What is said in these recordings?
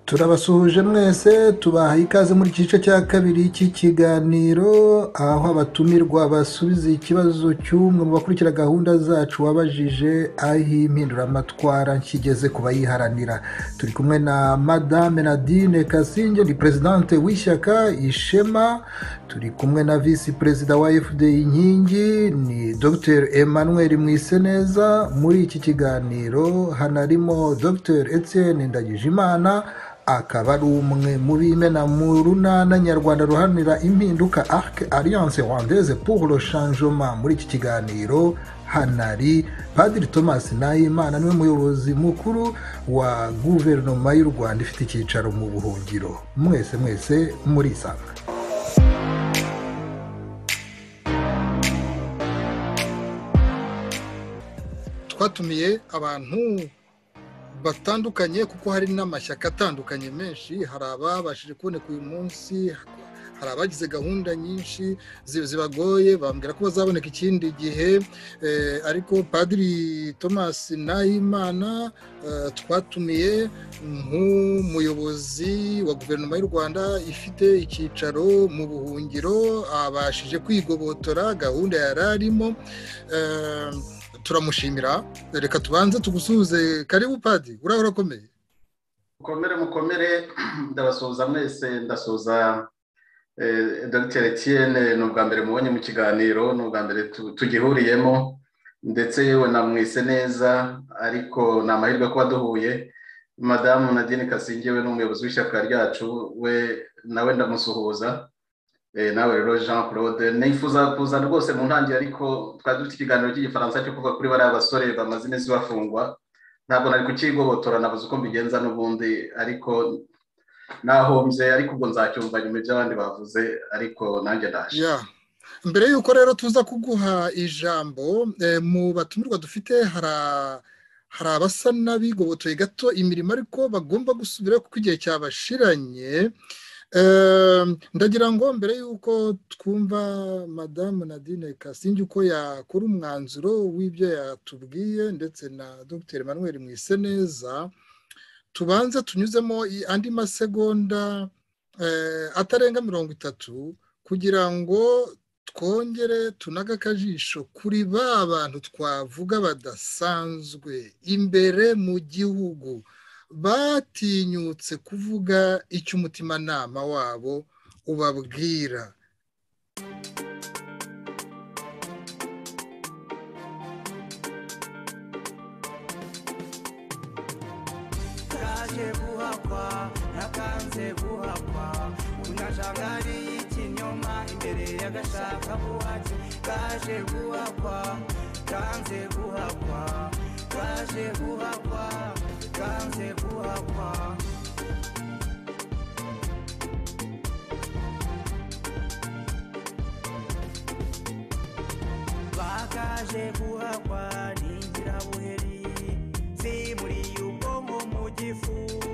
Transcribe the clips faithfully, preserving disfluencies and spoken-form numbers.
turabasuhuje mwese tubaha ikaze muri iki gice cya kabiri cy'ikiganiro aho abatumirwa basubiza ikibazo cy'umwe mu bakurikira gahunda zacu wabajije aho impinduramatwara nkigeze ku bayiharanira. Turi kumwe na Madame Nadine Kasinge, ni Presidente w'ishyaka Ishema. Turi kumwe na Visi Perezida wa F D Inkingi, ni Docteur Emmanuel Mwiseneza. Muri iki kiganiro hanarimo Docteur Etienne Ndagijimana, akaba ari umwe mu bimena mu runana nyarwanda ruharanira impinduka Arc Alliance Rwandaise pour le Changement. Muri iki kiganiro hanari Padiri Thomas Nahimana, niwe muyobozi mukuru wa guverinoma y'u Rwanda ifite icyicaro mu buhungiro. Mwese mwese muri sanga. Twatumiye abantu batandukanye kuko hari n'amashyaka atandukanye menshi. Hari ababashije kuboneka uyu munsi, hari abagize gahunda nyinshi zibagoye, bambwira ko bazaboneka ikindi gihe, ariko Padiri Thomas Nahimana twatumiye nk'umuyobozi wa guverinoma y'u Rwanda ifite icyicaro mu buhungiro, abashije kwigobotora gahunda yari arimo. Turamushimira. Reka tubanze tugusuhuze. Karibu Padi, uraho urakomeye? Mukomere mukomere, ndabasuhuza mwese. Ndasuhuza Docteur Etienne, ni ubwa mbere mubonye mu kiganiro, ni ubwa mbere tugihuriyemo, ndetse yewe na Mwiseneza, ariko ni amahirwe kuba duhuye. Madame Nadine Kasinge we n'umuyobozi w'ishyaka ryacu, we nawe ndamusuhuza. Nawe rero Jean Claude, nifuza kuza rwose mu ntangiriro, ariko twari dufite ikiganiro cy'igifaransa cyo kuvuga kuri bariya basore bamaze iminsi bafungwa. Ntabwo nari kukigobotora, nabuze uko mbigenza n'ubundi, ariko nahombye, ariko ubwo nzacyumva nyuma iby'abandi bavuze, ariko nanjye ndaje. Mbere y'uko rero tuza kuguha ijambo, mu batumirwa dufite hari abasa n'abigobotoye gato imirimo, ariko bagomba gusubira kuko igihe cyabashiranye. Ndagira ngo mbere y'uko twumva Madame Nadine Kasinge uko yakora umwanzuro w'ibyo yatubwiye, ndetse na Docteur Emmanuel Mwiseneza, tubanze tunyuzemo andi masegonda atarenga mirongo itatu kugira ngo twongere tunaga akajisho kuri ba bantu twavuga badasanzwe imbere mu gihugu, batinyutse kuvuga icyo umutimanama wabo ubabwira. Kaje guhakwa nakanze guhakwa, unajangari y'ikinyoma imbere y'agashaka buhake. Kaje guhakwa kanze guhakwa, kaje guhakwa kanze guhakwa. Bakaje guhakwa ningira buheri, si muri ubwonko mu gifu,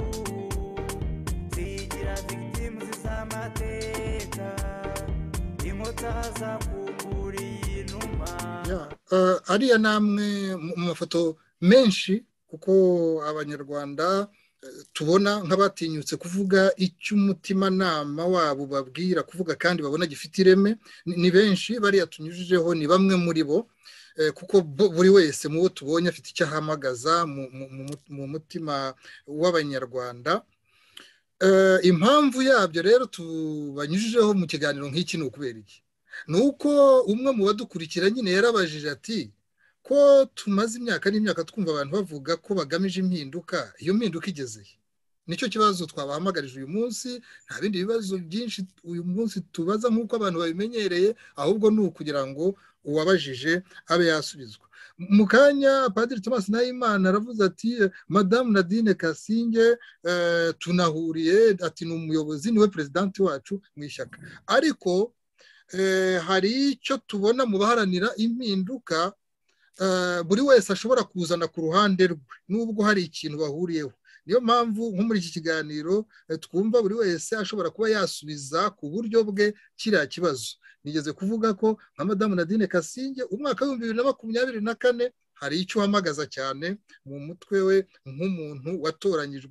zigira victims z'amateka, inkota zakunguriye inuma. Ariya namwe mu mafoto menshi, kuko abanyarwanda tubona nk'abatinyutse kuvuga icyo umutimanama wabo babwira, kuvuga kandi babona gifite ireme, ni benshi. Bariya tunyujijeho ni bamwe muri bo, kuko buri wese mu bo tubonye afite icyo ahamagaza mu mutima w'abanyarwanda. Impamvu yabyo rero tubanyujijeho mu kiganiro nk'iki ni ukubera iki? Ni uko umwe mu badukurikira nyine yarabajije ati, ko tumaze imyaka n'imyaka twumva abantu bavuga ko bagamije impinduka, iyo mpinduka igezeye? Nicyo kibazo twabahamagarije uyu munsi. Nta bindi bibazo byinshi uyu munsi tubaza nk'uko abantu babimenyereye, ahubwo ni ukugira ngo uwabajije abe yasubizwa. Mu kanya Padiri Thomas Nahimana aravuze ati, Madame Nadine Kasinge tunahuriye, ati ni umuyobozi, niwe Presidente wacu mu ishyaka. Ariko hari icyo tubona mu baharanira impinduka, buri wese ashobora kuzana ku ruhande rwe nubwo hari ikintu bahuriyeho. Niyo mpamvu nko muri iki kiganiro twumva buri wese ashobora kuba yasubiza ku buryo bwe kiriya kibazo. Nigeze kuvuga ko nka Madame Nadine Kasinge umwaka w'ibihumbi bibiri na makumyabiri na kane hari icyo uhamagaza cyane mu mutwe we nk'umuntu watoranyijwe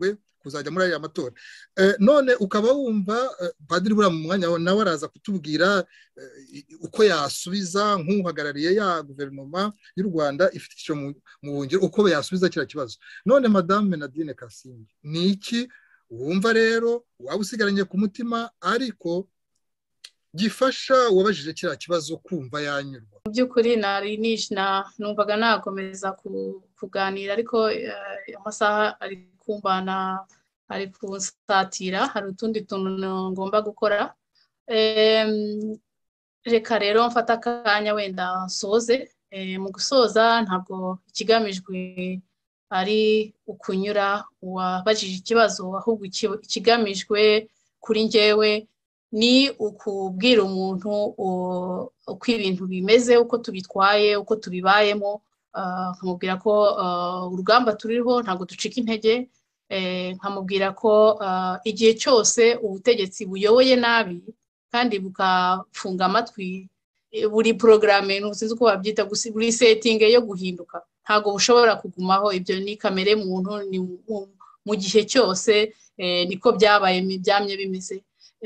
kuzajya muri aya matora none ukaba wumva padiri buriya mu mwanya nawe araza kutubwira uko yasubiza nk'uhagarariye ya guverinoma y'u Rwanda ifite icyo mu buhungiro uko yasubiza kiriya kibazo none madame Nadine Kasimbi ni iki wumva rero waba usigaranye ku mutima ariko gifasha uwabajije kiriya kibazo kumva yanyurwa mu by'ukuri nari nishna numvaga nakomeza kuganira ariko amasaha ari kumbana ari kunsatira hari utundi tuntu ngomba gukora reka rero mfata akanya wenda soze mu gusoza ntabwo ikigamijwe ari ukunyura uwabajije ikibazo ahubwo ikigamijwe kuri njyewe ni ukubwira umuntu uko ibintu bimeze uko tubitwaye uko tubibayemo nkamubwira ko urugamba turiho ntabwo ducika intege nkamubwira ko igihe cyose ubutegetsi buyoboye nabi kandi bukafunga amatwi buri porogaramu ntuzi uko babyita buri setingi yo guhinduka ntabwo bushobora kugumaho ibyo ni kamere muntu ni mu gihe cyose niko byabaye byamye bimeze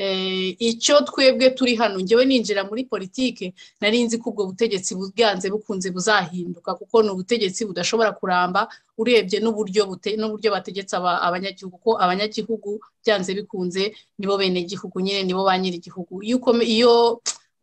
icyo twebwe turi hano ngewe ninjira muri politike nari nzi ko ubwo butegetsi bwanze bukunze buzahinduka kuko ni ubutegetsi budashobora kuramba urebye n'uburyo n'uburyo bategetse abanyagihugu ko abanyagihugu byanze bikunze nibo bene igihugu nyine nibo ba nyiri igihugu iyo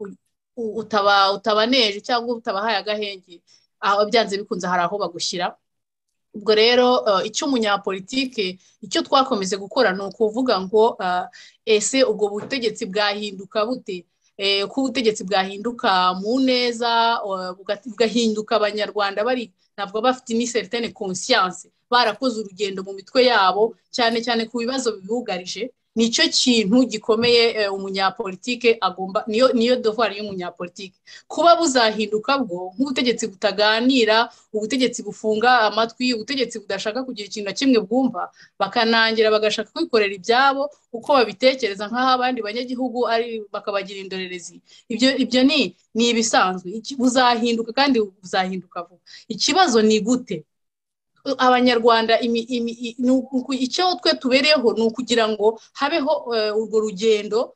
utaba utabaneje cyangwa utabahaye agahenge aho byanze bikunze hari aho bagushyira ubwo rero icyo umunyapolitike icyo twakomeze gukora ni ukuvuga ngo ese ubwo butegetsi bwahinduka bute ko ubutegetsi bwahinduka mu neza bugahinduka abanyarwanda bari ntabwo bafite ni certaine conscience barakoze urugendo mu mitwe yabo cyane cyane ku bibazo bibugarije nicyo kintu gikomeye umunyapolitike agomba niyo niyo devoir y'umunyapolitike kuba buzahinduka bwo nk'ubutegetsi butaganira ubutegetsi bufunga amatwi ubutegetsi budashaka kugira ikintu kimwe bwumva bakanangira bagashaka kwikorera ibyabo uko babitekereza nk'aho abandi banyagihugu ari bakabagira indorerezi ibyo ibyo ni ni ibisanzwe buzahinduka kandi buzahinduka vuba ikibazo ni gute abanyarwanda icyo twe tubereyeho ni ukugira ngo habeho urwo rugendo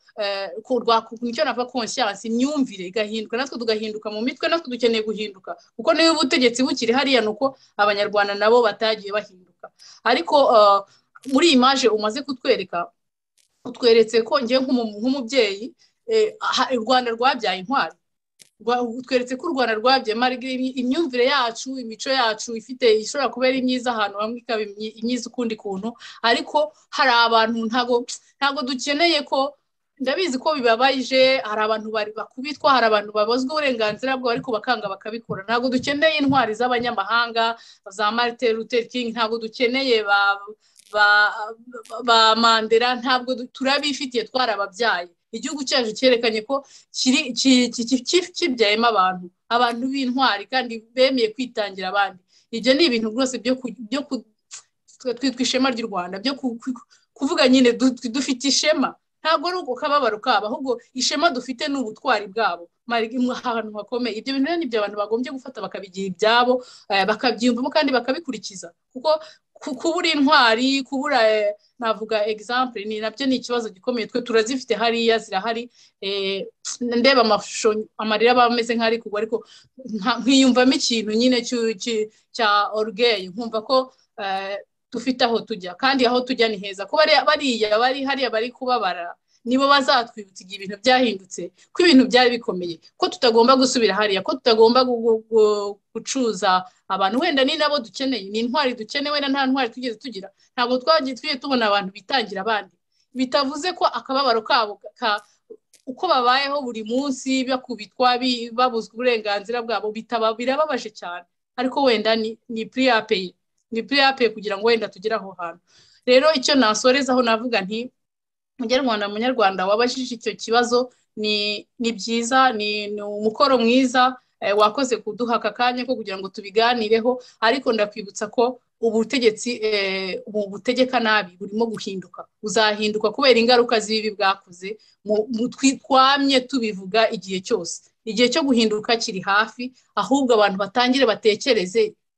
nicyo navuga conscience imyumvire igahinduka natwe tugahinduka mu mitwe natwe dukeneye guhinduka kuko niba ubutegetsi bukiri hariya nuko abanyarwanda nabo batagiye bahinduka ariko muri iyi image umaze kutwereka utweretse ko ngiye nk'umubyeyi u Rwanda rwabyaye intwari tweretse ko u Rwanda rwabyaye imyumvire yacu imico yacu ifite ishobora kuba ari myiza ahantu hamwe ikaba imyiza ukundi kuntu ariko hari abantu ntago ntago dukeneye ko ndabizi ko bibabaje hari abantu bari bakubitwa hari abantu babozwe uburenganzira bwabo ariko bakanga bakabikora ntago dukeneye intwari z'abanyamahanga za Martin Luther King ntago dukeneye ba ba Mandela ntabwo turabifitiye twarababyaye igihugu cyacu cyerekanye ko kiri kibyayemo abantu abantu b'intwari kandi bemeye kwitangira abandi ibyo ni ibintu rwose byo byo twitwa ishema ry'u Rwanda byo kuvuga nyine dufite ishema ntabwo ari uko kababaro kabo ahubwo ishema dufite n'ubutwari bwabo ahantu hakomeye ibyo bintu ni byo abantu bagombye gufata bakabigira ibyabo bakabyiyumvamo kandi bakabikurikiza kuko kubura intwari kubura navuga example ni nabyo ni ikibazo gikomeye twe turazifite hariya zirahari ndeba amashusho amarira bameze nk'ari kugwa ariko nkiyumvamo ikintu nyine cya orgueil nkumva ko dufite aho tujya kandi aho tujya ni heza ko bariya bari hariya bari kubabara nibo bazatwibutsa igihe ibintu byahindutse ko ibintu byari bikomeye ko tutagomba gusubira hariya ko tutagomba gucuza abantu wenda ni nabo dukeneye ni intwari dukeneye wenda nta ntwari tugeze tugira ntabwo twagiye twiye tubona abantu bitangira abandi bitavuze ko akababaro kabo uko babayeho buri munsi bakubitwa babuzwa uburenganzira bwabo bitaba birababaje cyane ariko wenda ni ni priape ni priape kugira ngo wenda tugire aho hantu rero icyo nasorezaho navuga nti Munyarwanda munyarwanda wabashije icyo kibazo ni ni byiza ni umukoro mwiza wakoze kuduha akakanya ko kugira ngo tubiganireho ariko ndakwibutsa ko ubutegetsi ubu butegeka nabi burimo guhinduka uzahinduka kubera ingaruka z'ibi bwakoze mu twamye tubivuga igihe cyose igihe cyo guhinduka kiri hafi ahubwo abantu batangire batekereze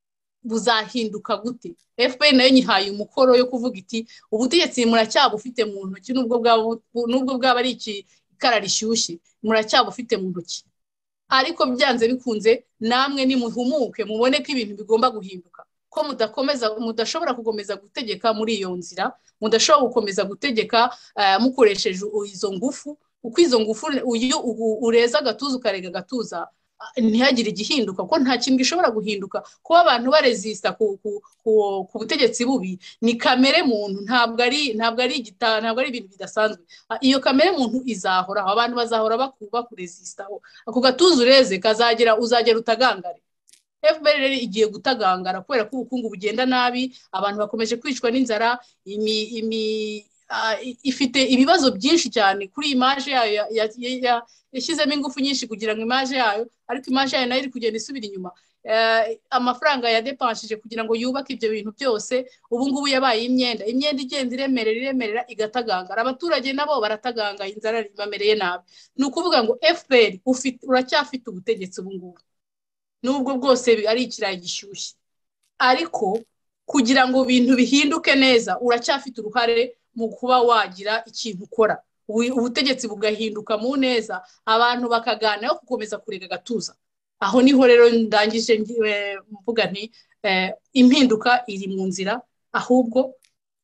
buzahinduka gute? F P R nayo nyihaye umukoro yo kuvuga iti ubutegetsi muracyabufite mu ntoki nubwo bwaba nubwo bwaba ari iki ikara rishyushye muracyabufite mu ntoki, ariko byanze bikunze namwe nimuhumuke mubone ko ibintu bigomba guhinduka, ko mudakomeza mudashobora gukomeza gutegeka muri iyo nzira, mudashobora gukomeza gutegeka uh, mukoresheje izo ngufu, uko izo ngufu uyu ureza agatuza ukarega agatuza ntihagire igihinduka, ko nta kintu gishobora guhinduka. Kuba abantu baresista ku ku ku butegetsi bubi ni kamere muntu, ntabwo ari ntabwo ari igita ntabwo ari ibintu bidasanzwe. Iyo kamere muntu izahora, abantu bazahora bakuba kuresistaho. Ako gatuza ureze kazagera uzagera utagangare. F P R rero igiye gutagangara kubera ko ubukungu bugenda nabi, abantu bakomeje kwicwa n'inzara, imi imi Uh, ifite ibibazo byinshi cyane kuri image yayo yashyizemo ingufu nyinshi kugira ngo image yayo, ariko image yayo nayo iri kugenda isubira inyuma. Uh, amafaranga yadepanshije kugira ngo yubake ibyo bintu byose ubu ngubu yabaye imyenda imyenda igenda iremerera iremerera igatagangara, abaturage nabo barataganga, inzara bamereye nabi. Ni ukuvuga ngo F P R ufite uracyafite ubutegetsi ubu ngubu nubwo bwose ari ikirayi gishyushye, ariko kugira ngo ibintu bihinduke neza uracyafite uruhare mu kuba wagira ikintu ukora, ubutegetsi bugahinduka mu neza, abantu bakaganira gukomeza kurega gatuza. Aho niho rero ndangije mvuga nti eh, impinduka iri mu nzira, ahubwo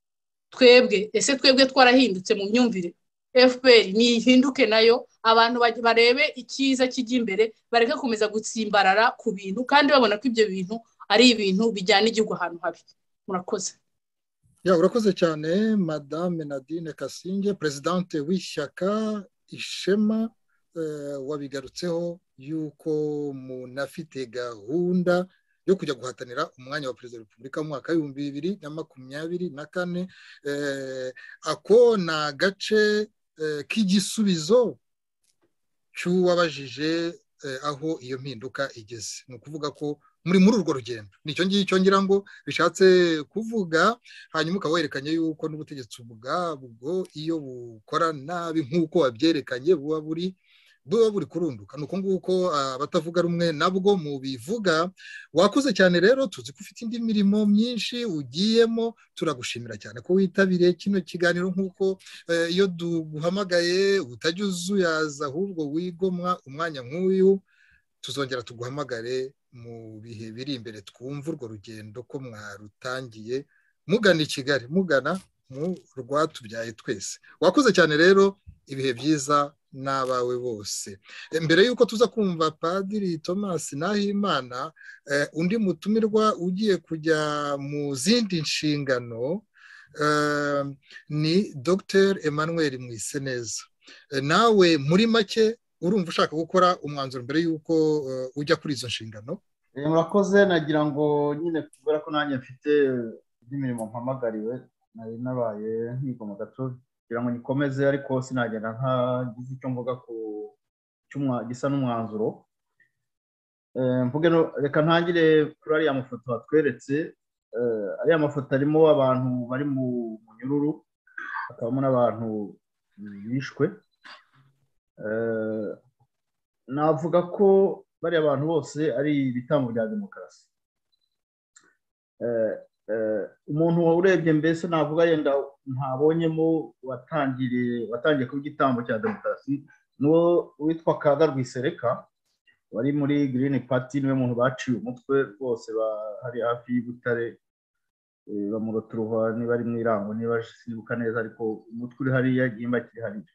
twebwe ese twebwe twarahindutse mu myumvire. F P R ni ihinduke nayo, abantu barebe ikiza kijya imbere, bareke kumeza gutsimbarara ku bintu kandi babona ko ibyo bintu ari ibintu bijyana igihugu ahantu habi. Murakoze. Ya urakoze cyane Madame Nadine Kasinge, presidente w'ishyaka Ishema. Uh, wabigarutseho yuko munafite gahunda yo kujya guhatanira umwanya wa perezida wa Repubulika mu mwaka w'ibihumbi bibiri na makumyabiri na kane. Uh, ako na gace uh, k'igisubizo cy'uwabajije uh, aho iyo mpinduka igeze. Ni ukuvuga ko muri muri urwo rugendo nicyo ngicyo ngira ngo bishatse kuvuga. Hanyuma ukawerekanye yuko n'ubutegetsi ubwabwo iyo bukora nabi nk'uko wabyerekanye buba buri buba buri kurunduka. Nuko nguko abatavuga rumwe nabwo mu bivuga. Wakoze cyane rero, tuzi ko ufite indi mirimo myinshi ugiyemo, turagushimira cyane ko witabiriye kino kiganiro nk'uko iyo duguhamagaye utajya uzuyaza ahubwo wigomwa umwanya nk'uyu. Tuzongera tuguhamagare mu bihe biri imbere twumva urwo rugendo ko mwarutangiye mugana i Kigali, mugana mu rwatubyaye twese. Wakoze cyane rero, ibihe byiza n'abawe bose. Mbere yuko tuza kumva Padiri Thomas Nahimana, eh, undi mutumirwa ugiye kujya mu zindi nshingano, eh, ni Docteur Emmanuel Mwiseneza. Eh, nawe muri make urumva ushaka gukora umwanzuro mbere yuko uh, ujya kuri izo nshingano? Murakoze, nagira ngo nyine kubera ko nanjye mfite imirimo mpamagariwe, nari nabaye nkigoma gato kugira ngo nikomeze, ariko sinagenda ntagize icyo mvuga ku cyumwa gisa n'umwanzuro. Eh, mvuge no reka ntangire kuri ariya mafoto batweretse. Eh, ariya mafoto arimo abantu bari mu munyururu, hakabamo n'abantu bishwe. Uh, navuga ko bari abantu bose ari ibitambo bya demokarasi. Uh, uh, umuntu wawurebye mbese navuga yenda ntabonyemo watangiriye watangiye ku gitambo cya demokarasi nuwo witwa Kaga Rwisereka, wari muri Green Party, niwe muntu baciye umutwe rwose hari hafi y'Ibutare, uh, bamuroturuva niba ari mu Irango niba sibuka neza, ariko umutwe uri hariya gimba kiri hariya.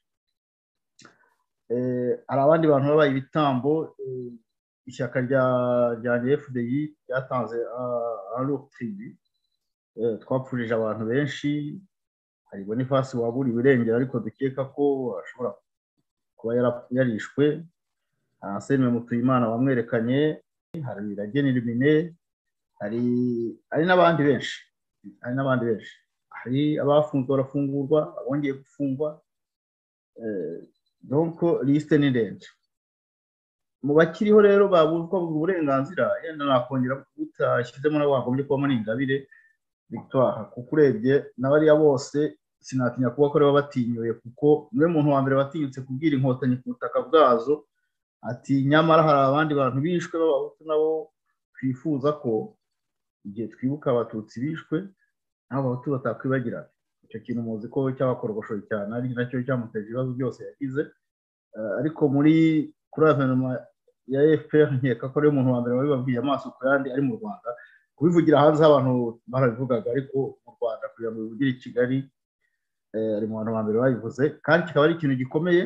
Hari abandi bantu babaye ibitambo. Ishyaka rya rya F D I ryatanze arotiri, twapfurije abantu benshi. Hari Boniface waburiwe irengero ariko dukeka ko ashobora kuba yarishwe. Arsene Mutuyimana wamwerekanye, hari Rageni Rimine, hari hari n'abandi benshi hari n'abandi benshi hari abafunzwe barafungurwa, abongeye gufungwa. Donc liste ni ndende. Mu bakiriho rero babuzwa uburenganzira, yenda nakongera kutashyizemo na wagombye kuba muri Ingabire Victoire, kuko urebye n'abariya bose sinatinya kuba ko baba batinyuye, kuko niwe muntu wa mbere batinyutse kubwira inkotanyi ku butaka bwazo ati nyamara hari abandi bantu bishwe b'abahutu nabo twifuza ko igihe twibuka abatutsi bishwe n'abo bahutu batakwibagirana. Icyo kintu muzi ko cyabakorogoshoye cyane ari nacyo cyamuteje ibibazo byose yagize. Ariko muri kuri guverinoma ya F P R nkeka ko ari umuntu wa mbere wabibabwiye amaso ku yandi ari mu Rwanda, kubivugira hanze abantu barabivugaga, ariko mu Rwanda kugira ngo bivugire i Kigali ari mu bantu ba mbere babivuze, kandi kikaba ari ikintu gikomeye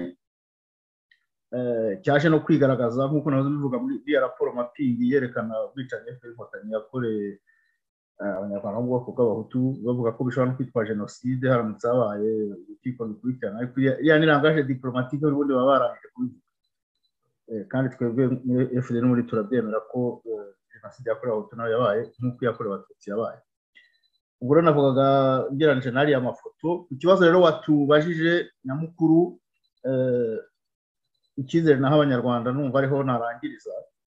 cyaje no kwigaragaza nk'uko nahoze bivuga muri iyo raporo mapingi yerekana ubwicanyi F P R Inkotanyi yakoreye abanyarwanda bo bwoko bw'abahutu, bavuga ko bishobora no kwitwa jenoside haramutse habaye urukiko rukurikirana, ariko iriya ni langage diplomatique ubundi baba barangije kubivuga. Kandi twebwe muri F D N muri turabyemera ko jenoside yakorewe abahutu nayo yabaye nk'uko yakorewe abatutsi yabaye. Ubwo rero navugaga ngeranije n'ariya mafoto. Ikibazo rero watubajije nyamukuru, icyizere naho abanyarwanda numva ariho narangiriza.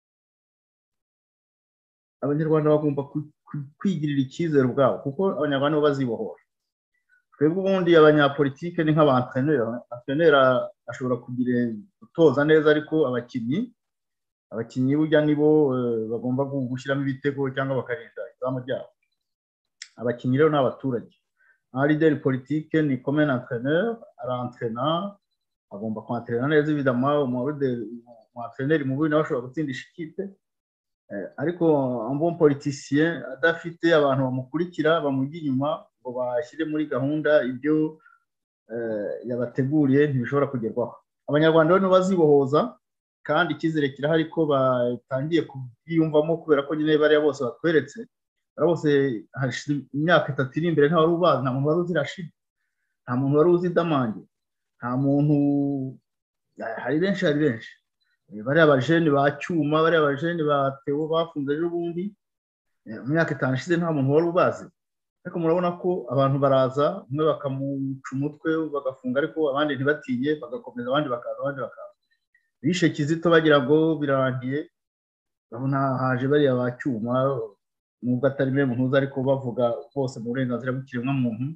Abanyarwanda bagomba kwigirira icyizere ubwabo, kuko abanyarwanda bo bazibohora. Twebwe ubundi abanyapolitike ni nk'abantenera. Antenera ashobora kugira gutoza neza, ariko abakinnyi abakinnyi burya nibo bagomba gushyiramo ibitego cyangwa bakarinda izamu ryabo. Abakinnyi rero ni abaturage. Un leader politique ni comme un entraîneur, arantrena, agomba kwantrena neza évidemment, umwentraîneur mubi nawe ashobora gutsindisha ikipe. Ariko un bon politicien adafite abantu bamukurikira bamujya inyuma ngo bashyire muri gahunda ibyo yabateguriye ntibishobora kugerwaho. Abanyarwanda rero bazibohoza, kandi icyizere kirahari ko batangiye kubyiyumvamo, kubera ko nyine bariya bose batweretse bose imyaka itatu iri imbere nta wari ubazi, nta muntu wari uzi Rashid, nta muntu wari uzi Damange, nta muntu, hari benshi hari benshi bariya bajene ba Cyuma, bariya bajene ba Theo bafunze ejo bundi mu myaka itanu ishize nta muntu wari ubazi. Ariko murabona ko abantu baraza, umwe bakamuca umutwe bagafunga, ariko abandi ntibatinye bagakomeza, abandi bakaza abandi bakaza. Bishe Kizito bagira ngo birarangiye, babona haje bariya ba Cyuma, nubwo atari mwe muntu ariko bavuga bose mu burenganzira bw'ikiremwa muntu.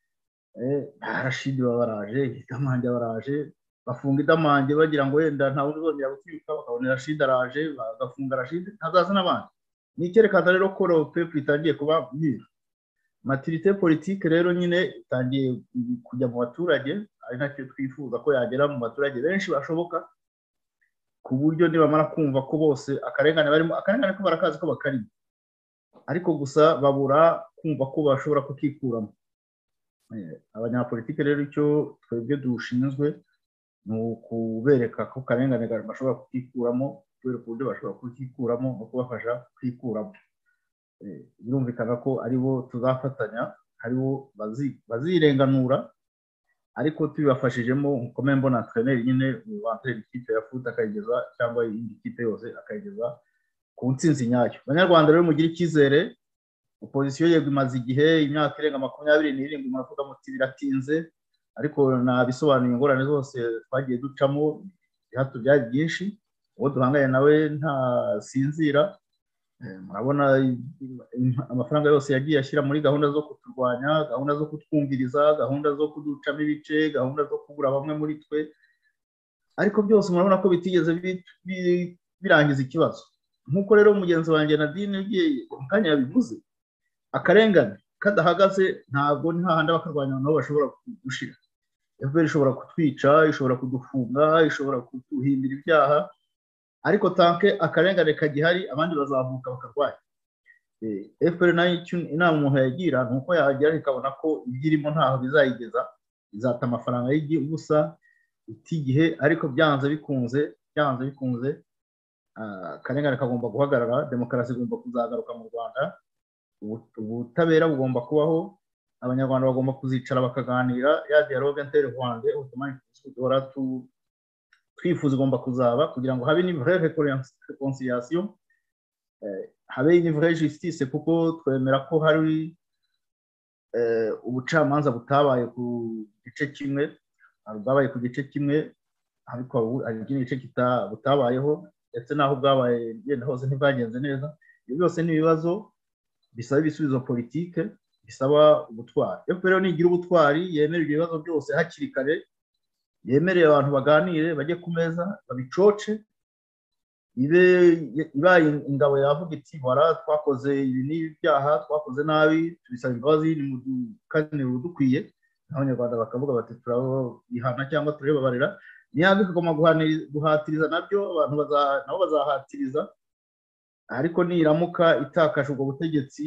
Rashid baraje, Damange baraje, bafunga Damange bagira ngo wenda nta wundi uzongera gutwika, bakabona Rashid araje bagafunga Rashid, hazaza n'abandi. Ni icyerekana rero ko peuple itangiye kuba myiza. Maturité politique rero nyine itangiye kujya mu baturage, ari nacyo twifuza ko yagera mu baturage benshi bashoboka, ku buryo nibamara kumva ko bose akarengane barimo, akarengane ko barakazi ko bakarimo, ariko gusa babura kumva ko bashobora kukikuramo. Abanyapolitike rero icyo twebwe dushinzwe ni ukubereka ko karengane bashobora kukikuramo, kubera uburyo bashobora kukikuramo no kubafasha kwikuramo. Birumvikana ko aribo tuzafatanya, aribo bazirenganura, ariko tubibafashijemo nk'uko mbona trainer nyine wantere ikipe ya foot akayigeza, cyangwa indi kipe yose akayigeza ku ntsinzi nyayo. Abanyarwanda rero mugira icyizere, opposition yego imaze igihe imyaka irenga makumyabiri n'irindwi, muravuga muti biratinze, ariko nabisobanuye ingorane zose twagiye ducamo, hato byari byinshi, uwo duhanganye nawe nta sinzira. Murabona amafaranga yose yagiye ashyira muri gahunda zo kuturwanya, gahunda zo kutwumviriza, gahunda zo kuducamo ibice, gahunda zo kubura bamwe muri twe, ariko byose murabona ko bitigeze birangiza ikibazo. Nk'uko rero mugenzi wanjye Nadine ugiye mu kanya yabivuze, akarengane kadahagaze ntabwo ni hahandi abakarwanya nabo bashobora kudushira. F P R ishobora kutwica, ishobora kudufunga, ishobora kuduhimbira ibyaha, ariko tanke akarengane kagihari abandi bazavuka bakarwanya. F P R nayo inama umuntu yagira ni uko yagira ikabona ko ibyirimo ntaho bizayigeza, izata amafaranga y'ubusa itigihe, ariko byanze bikunze byanze bikunze akarengane kagomba guhagarara, demokarasi igomba kuzagaruka mu Rwanda, ubutabera bugomba kubaho, abanyarwanda bagomba kuzicara bakaganira, ya dialogue interrwande duhora twifuza igomba kuzaba, kugira ngo habe une vraie réconciliation, habe une vraie justice, kuko twemera ko hari ubucamanza butabaye ku gice kimwe, bwabaye ku gice kimwe, ariko hari igice butabayeho, ndetse naho bwabaye yenda hose ntibwagenze neza. Ibyo byose ni ibibazo bisaba ibisubizo politike, bisaba ubutwari. F P R nigira ubutwari, yemera ibyo bibazo byose hakiri kare, yemereye abantu baganire, bajye ku meza babicoce, ibe ibaye ingabo yavuga iti wara twakoze ibi n'ibyaha twakoze nabi tubisaba imbabazi kandi udukwiye abanyarwanda bakavuga bati turabihana cyangwa turababarira niyaga kagoma guhatiriza nabyo abantu nabo bazahatiriza ariko niramuka itakaje ubwo butegetsi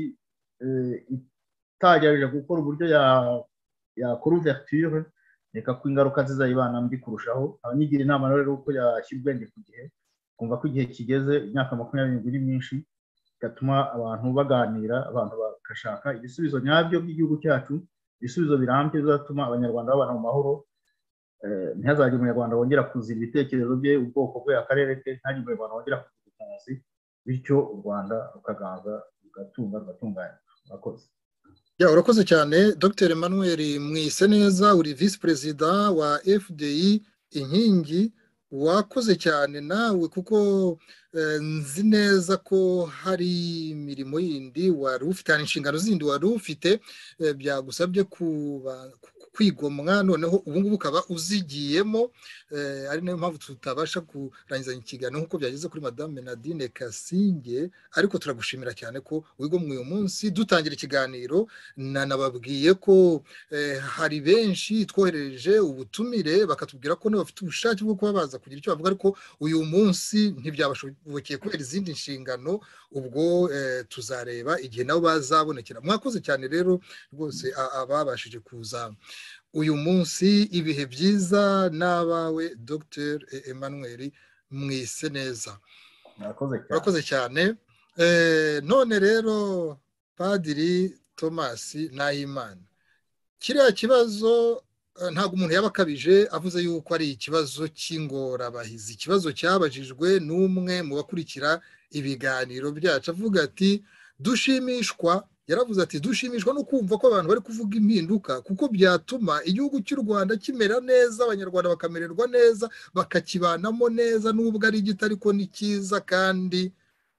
itagerera gukora uburyo ya ya couverture reka ko ingaruka zizayibana mbi kurushaho abanyigira inama rero uko yashyira ubwenge ku gihe kumva ko igihe kigeze imyaka makumyabiri iri myinshi gatuma abantu baganira abantu bakashaka ibisubizo nyabyo by'igihugu cyacu ibisubizo birambye bizatuma abanyarwanda babana mu mahoro ntihazajye umunyarwanda wongera kuzira ibitekerezo bye ubwoko bwe akarere ke ntihagire umunyarwanda wongera kugira umunsi bityo u Rwanda rukaganza rugatunga rugatunganya murakoze ya urakoze cyane Dr Emmanuel Mwiseneza uri vice president wa F D I inkingi wakoze cyane nawe kuko nzi neza ko hari imirimo yindi wari ufite inshingano zindi wari ufite byagusabye kuba kwigomwa noneho ubu ngubu ukaba uzigiyemo ari nayo mpamvu tutabasha kurangizanya ikiganiro nk'uko byageze kuri Madame Nadine Kasinge ariko turagushimira cyane ko wigomwe uyu munsi dutangira ikiganiro nanababwiye ko hari benshi twohereje ubutumire bakatubwira ko nabo bafite ubushake bwo kuba baza kugira icyo bavuga ariko uyu munsi ntibyabashobokeye kubera izindi nshingano ubwo tuzareba igihe nabo bazabonekera mwakoze cyane rero rwose ababashije kuza uyu munsi ibihe byiza n'abawe Dr Emmanuel Mwiseneza murakoze cyane none rero Padiri Thomas Nahimana kiriya kibazo ntabwo umuntu yaba akabije avuze yuko ari ikibazo cy'ingorabahizi ikibazo cyabajijwe n'umwe mu bakurikira ibiganiro byacu avuga ati dushimishwa yaravuze ati dushimishwa no kumva ko abantu bari kuvuga impinduka kuko byatuma igihugu cy'u Rwanda kimera neza abanyarwanda bakamererwa neza bakakibanamo neza nubwo ari gito ariko ni cyiza kandi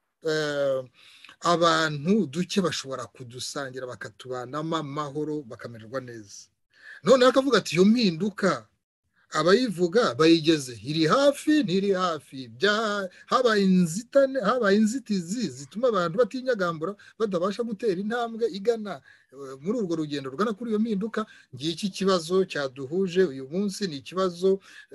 abantu duke bashobora kudusangira bakatubanamo amahoro bakamererwa neza none akavuga ati iyo mpinduka abayivuga bayigeze iri hafi ntiri hafi bya habaye inzitane habaye inzitizi zituma abantu batinyagambura badabasha gutera intambwe igana muri urwo rugendo rugana kuri iyo mpinduka ngiye iki kibazo cyaduhuje uyu munsi ni ikibazo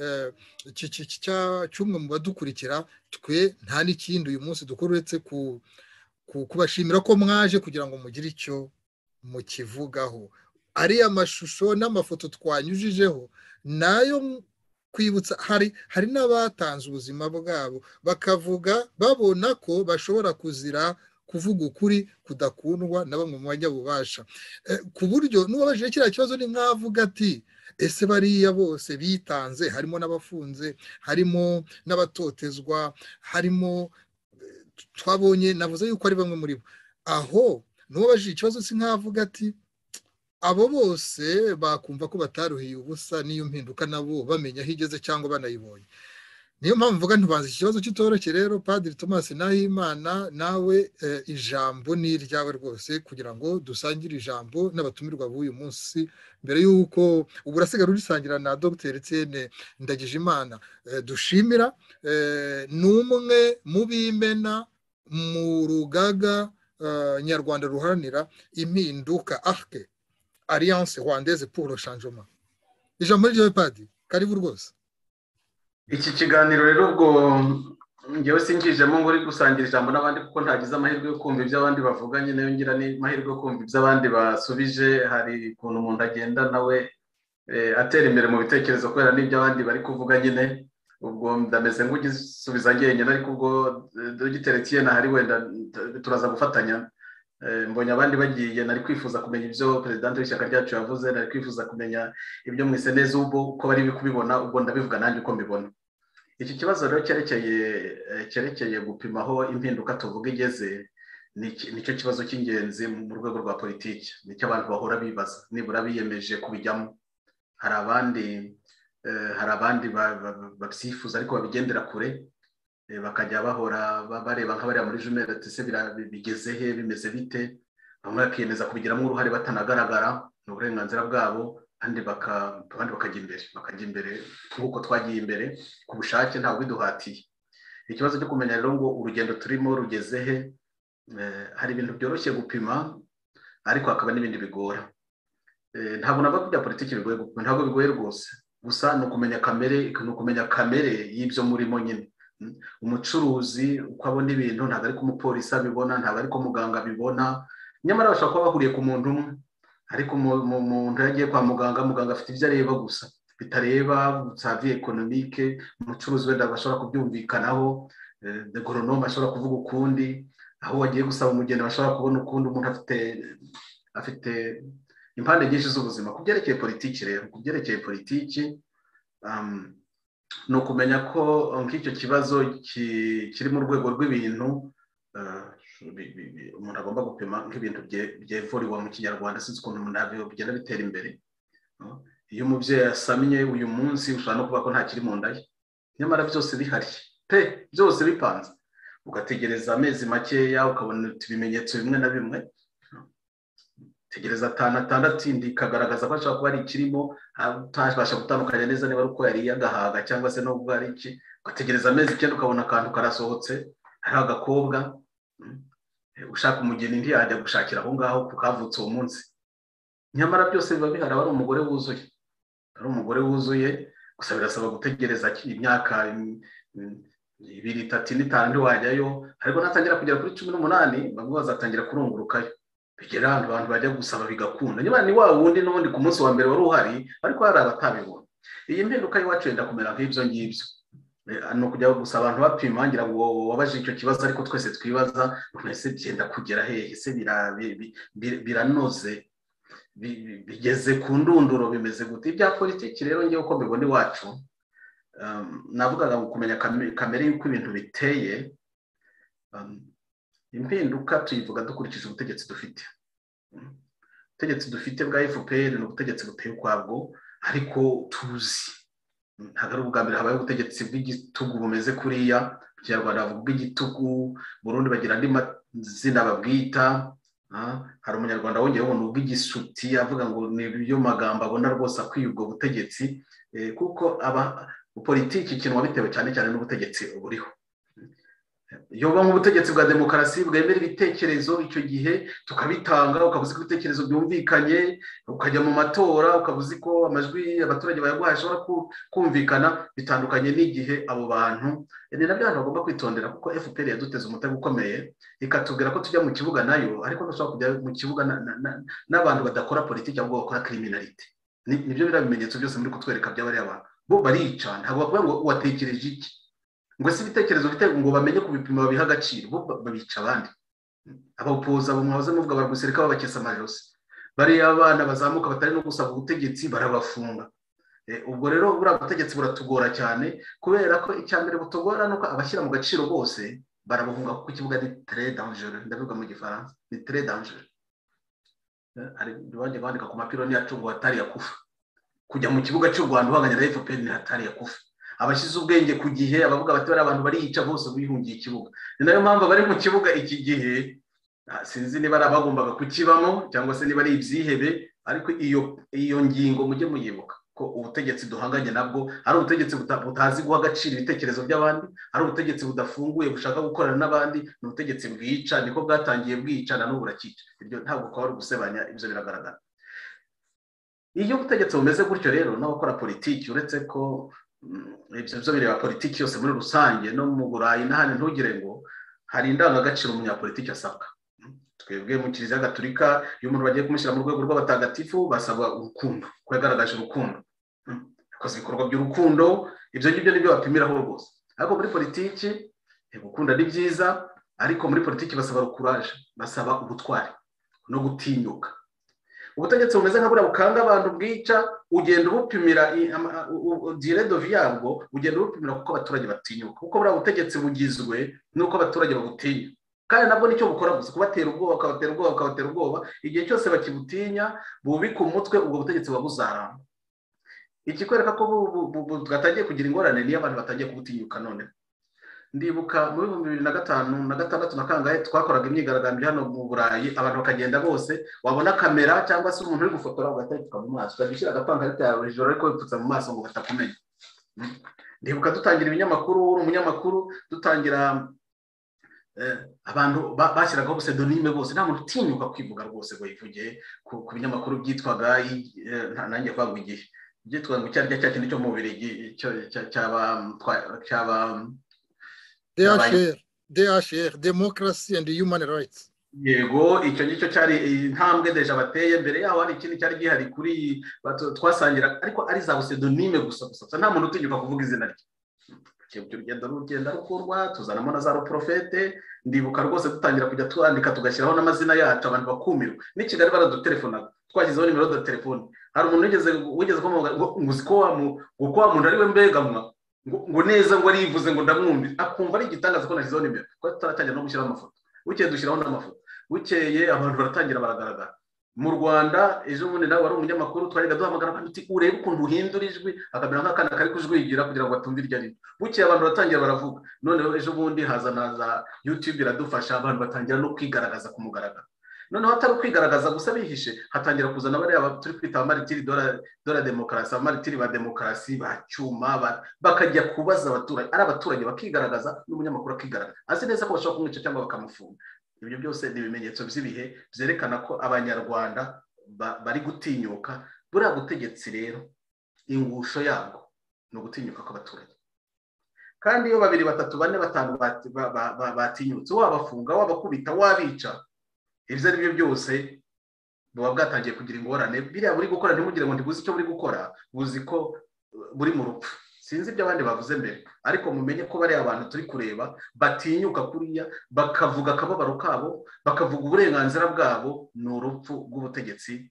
cy'umwe mu badukurikira twe nta n'ikindi uyu munsi dukora uretse kubashimira ko mwaje kugira ngo mugire icyo mukivugaho ariya mashusho n'amafoto twanyujijeho nayo kwibutsa hari hari n'abatanze ubuzima bwabo bakavuga babona ko bashobora kuzira kuvuga ukuri kudakundwa na bamwe mu banyabubasha ku buryo n'ubabajije kiriya kibazo ni mwavuga ati ese bariya bose bitanze harimo n'abafunze harimo n'abatotezwa harimo twabonye navuze yuko ari bamwe muri bo aho n'ubabajije ikibazo si mwavuga ati abo bose bakumva ko bataruhiye ubusa niyo mpinduka nabo bamenya aho igeze cyangwa banayibonye niyo mpamvu mvuga ntubanze ikibazo kitoroshye rero Padiri Thomas Nahimana nawe ijambo ni iryawe rwose kugira ngo dusangire ijambo n'abatumirwa b'uyu munsi mbere y'uko ubu urasigara urisangira na Dr Etienne Ndagijimana dushimira n'umwe mu bimena mu rugaga nyarwanda ruharanira impinduka arke Alliance Rwandaise pour le changement ijambo ryo Padiri karibu rwose iki kiganiro rero ubwo ngewe singijemo ngo uri gusangira ijambo n'abandi kuko ntagize amahirwe yo kumva ibyo abandi bavuga nyine yongera ni amahirwe yo kumva ibyo abandi basubije hari ukuntu umuntu agenda nawe atera imbere mu bitekerezo kubera n'ibyo abandi bari kuvuga nyine ubwo ndameze nk'ugisubiza ngenyine ariko ubwo Dr Etienne hari wenda turaza gufatanya mbonye abandi bagiye nari kwifuza kumenya ibyo president w'ishyaka ryacu yavuze nari kwifuza kumenya ibyo Mwiseneza ubwo uko bari kubibona ubwo ndabivuga nanjye uko mbibona iki kibazo rero cyerekeye cyerekeye gupimaho impinduka tuvuga igeze nicyo kibazo cy'ingenzi mu rwego rwa politiki nicyo abantu bahora bibaza nibura biyemeje kubijyamo hari abandi hari abandi babyifuza ariko babigendera kure bakajya bahora bareba nk'abariya muri jumere ati se bigeze he bimeze bite bamwe bakiyemeza kubigiramo uruhare batanagaragara ni uburenganzira bwabo kandi bakajya imbere bakajya imbere nk'uko twagiye imbere ku bushake ntawe biduhatiye ikibazo cyo kumenya rero ngo urugendo turimo rugeze he, hari ibintu byoroshye gupima ariko hakaba n'ibindi bigora. Ntabwo nava kujya politiki bigoye gupima, ntabwo bigoye rwose, gusa ni ukumenya kamere ni ukumenya kamere y'ibyo murimo nyine. Umucuruzi uko abona ibintu ntabwo ari ko umupolisi abibona, ntabwo ari ko muganga abibona, nyamara bashobora kuba bahuriye ku muntu umwe, ariko umuntu yagiye kwa muganga, muganga afite ibyo areba gusa bitareba savi economique, umucuruzi wenda bashobora kubyumvikanaho, de goronome ashobora kuvuga ukundi, aho wagiye gusaba umugeni bashobora kubona ukundi, umuntu afite afite impande nyinshi z'ubuzima. Kubyerekeye politiki rero, kubyerekeye politiki um, no kumenya ko nk'icyo kibazo kiri mu rwego rw'ibintu umuntu agomba gupima nk'ibintu byevuriwa mu kinyarwanda, sinzi ukuntu umuntu bigenda bitera imbere. Iyo umubyeyi asamye uyu munsi ushobora no kuvuga ko nta kiri mu nda ye, nyamara byose bihari pe, byose bipanze, ugategereza amezi makeya ukabona ibimenyetso bimwe na bimwe, tegereza atanu atandatu indi kagaragaza ko ashobora kuba ari ikirimo, utabasha gutandukanya neza niba ari uko yari agahaga cyangwa se n'ubwo ari iki, ugategereza amezi icyenda ukabona akantu karasohotse ari agakobwa, ushaka umugeni ntiyajya gushakira aho ngaho kukavutse uwo munsi, nyamara byose biba bihari. Ari umugore wuzuye, ari umugore wuzuye, gusa birasaba gutegereza imyaka ibiri itatu n'itanu ntiwajyayo, ariko natangira kugera kuri cumi n'umunani bamwe bazatangira kurungurukayo, bigera ahantu abantu bajya gusaba bigakunda, nyamara ni wa wundi n'ubundi ku munsi wa mbere wari uhari, ariko hari abatabibona. Iyi mpinduka y'iwacu yenda kumera nk'ibyo ngibyo, ni ukujya gusa abantu bapima, ngira ngo wabaje icyo kibazo ariko twese twibaza mwese byenda kugera hehe se, biranoze bigeze ku ndunduro bimeze gute. Ibya politiki rero ngiye uko mbibona iwacu, navugaga ngo kumenya kamere y'uko ibintu biteye. Impinduka tuyivuga dukurikije ubutegetsi dufite. Ubutegetsi dufite bwa F P R ni ubutegetsi buteye ukwabwo, ariko tuzi ntabwo ari ubwa mbere habaye ubutegetsi bw'igitugu bumeze kuriya. Mu Kinyarwanda bavuga bw'igitugu, Burundi bagira andi mazina babwita. Hari umunyarwanda wongeyeho ngo ni ubw'igisuti, avuga ngo ni ibyo magambo abona rwose akwiye ubwo butegetsi, kuko aba politiki ikintu wabitewe cyane cyane n'ubutegetsi buriho. Iyo uba nk'ubutegetsi bwa demokarasi bwemera ibitekerezo, icyo gihe tukabitanga, ukabuzi ko ibitekerezo byumvikanye, ukajya mu matora ukabuzi ko amajwi abaturage bayaguhaye ashobora kumvikana, bitandukanye n'igihe abo bantu. Ni nabyo abantu bagomba kwitondera, kuko F P R yaduteze umutego ukomeye, ikatubwira ko tujya mu kibuga nayo, ariko ntushobora kujya mu kibuga n'abantu badakora politiki ahubwo bakora criminality. Nibyo biriya bimenyetso byose muri kutwereka by'abari abantu bo barica, ntabwo bakubwira ngo watekereje iki, ngo si ibitekerezo bite ngo bamenye kubipima babiha agaciro, bo babica abandi. Abapoza abo mwahoze muvuga baragusirika babakesa amajosi, bari abana bazamuka batari no gusaba ubutegetsi barabafunga. Ubwo rero buriya butegetsi buratugora cyane, kubera ko icyambere butugora nuko abashyira mu gaciro bose barabahunga, kuko ikibuga ni très dangereux, ndavuga mu gifaransa ni très dangereux. Ari banje bandika ku mapironi yacu ngo hatari yakufa, kujya mu kibuga cy'u Rwanda uhanganye na F P R ni hatari yakufa. Abashize ubwenge ku gihe abavuga bati bari abantu barica bose bihungiye ikibuga, ni nayo mpamvu bari mu kibuga iki gihe. Sinzi niba abagombaga kukibamo cyangwa se niba ari ibyihebe, ariko iyo iyo ngingo mujye muyibuka ko ubutegetsi duhanganye nabwo ari ubutegetsi butazi guha agaciro ibitekerezo by'abandi, ari ubutegetsi budafunguye bushaka gukorana n'abandi, ni ubutegetsi bwica, niko bwatangiye bwica na n'ubu burakica. Ibyo ntabwo kwa ari gusebanya, ibyo biragaragara. Iyo ubutegetsi bumeze gutyo rero, n'abakora politiki, uretse ko ibyo byo bireba politiki yose muri rusange no mu Burayi n'ahandi, ntugire ngo hari indangagaciro umunyapolitiki asabwa. Twebwe mu Kiliziya Gatolika iyo umuntu bagiye kumushyira mu rwego rw'abatagatifu basaba urukundo, ko yagaragaje urukundo, yakoze ibikorwa by'urukundo. Ibyo ngibyo nibyo bapimiraho rwose. Ariko muri politiki gukunda ni byiza, ariko muri politiki basaba courage, basaba ubutwari no gutinyuka. Ubutegetsi bumeze nka buriya bukanga abantu bwica, ugenda ubupimira dire de vie yabwo, ugenda ubupimira kuko abaturage batinyuka, kuko buriya butegetsi bugizwe nuko abaturage babutinya, kandi nabwo nicyo bukora gusa, kubatera ubwoba, ukabatera ubwoba, ukabatera ubwoba. Igihe cyose bakibutinya bubika umutwe, ubwo butegetsi buba buzaramba. Ikikwereka ko bwatangiye kugira ingorane niyo abantu batangiye kubutinyuka. None ndibuka muri bibiri na gatanu na gatandatu na kangahe twakoraga imyigaragambyo hano mu Burayi, abantu bakagenda bose, wabona kamera cyangwa se umuntu uri gufotora ugatetuka mu maso, ugashyira agapankarite yawe ijoro ariko wipfutse mu maso ngo batakumenya. ndibuka dutangira ibinyamakuru uri umunyamakuru dutangira abantu bashyiragaho pseudonyme bose nta muntu utinyuka kwivuga rwose ngo yivuge ku binyamakuru byitwaga nanjye kwagwa igihe byitwaga ngo cyari cya kintu cyo mu Bubiligi cyaba cyaba D H R D H R Democracy and Human Rights. Yego icyo ngicyo cyari intambwe deja bateye mbere yaho hari ikindi cyari gihari kuri twasangira ariko ari za pseudonyme gusa gusa nta muntu utinyuka kuvuga izina rye. Urugendo rugenda rukorwa tuzanamo na za profete ndibuka rwose dutangira kujya twandika tugashyiraho n'amazina yacu abantu bakumirwa ni Kigali baradutelefona twashyizeho nimero za telefone hari umuntu wigeze wigeze ko ngo uziko wa mu uko wa muntu ari we mbegamwa ngo neza ngo arivuze ngo ndamwumbi akumva ari igitangaza ko nashyizeho nimero ko turatangira no gushyiraho amafoto bukeye dushyiraho n'amafoto bukeye abantu baratangira baragaragara mu Rwanda ejo bundi nawe wari umunyamakuru twariga duhamagara kandi urebe ukuntu uhindura ijwi akamera nk'akana kari kujwigira kugira ngo batumve iryo ari bukeye abantu batangira baravuga none ejo bundi haza naza YouTube iradufasha abantu batangira no kwigaragaza ku mugaragaro none hatari kwigaragaza gusa bihishe hatangira kuzana bari aba turi kwita amaritiri dora dora demokarasi amaritiri ba demokarasi ba cyuma bakajya kubaza abaturage ari abaturage bakigaragaza n'umunyamakuru akigaragaza azi neza ko bashobora kumwica cyangwa bakamufunga ibyo byose ni ibimenyetso by'ibihe byerekana ko abanyarwanda bari gutinyuka buriya butegetsi rero ingusho yabwo no gutinyuka kw'abaturage kandi iyo babiri batatu bane batanu batinyutse wabafunga wabakubita wabica ibyo ari byo byose buba bwatangiye kugira ingorane biriya buri gukora ntimugire ngo ntibuzi icyo buri gukora buzi ko buri mu rupfu sinzi ibyo abandi bavuze mbere ariko mumenye ko bari abantu turi kureba batinyuka kuriya bakavuga akababaro kabo bakavuga uburenganzira bwabo ni urupfu rw'ubutegetsi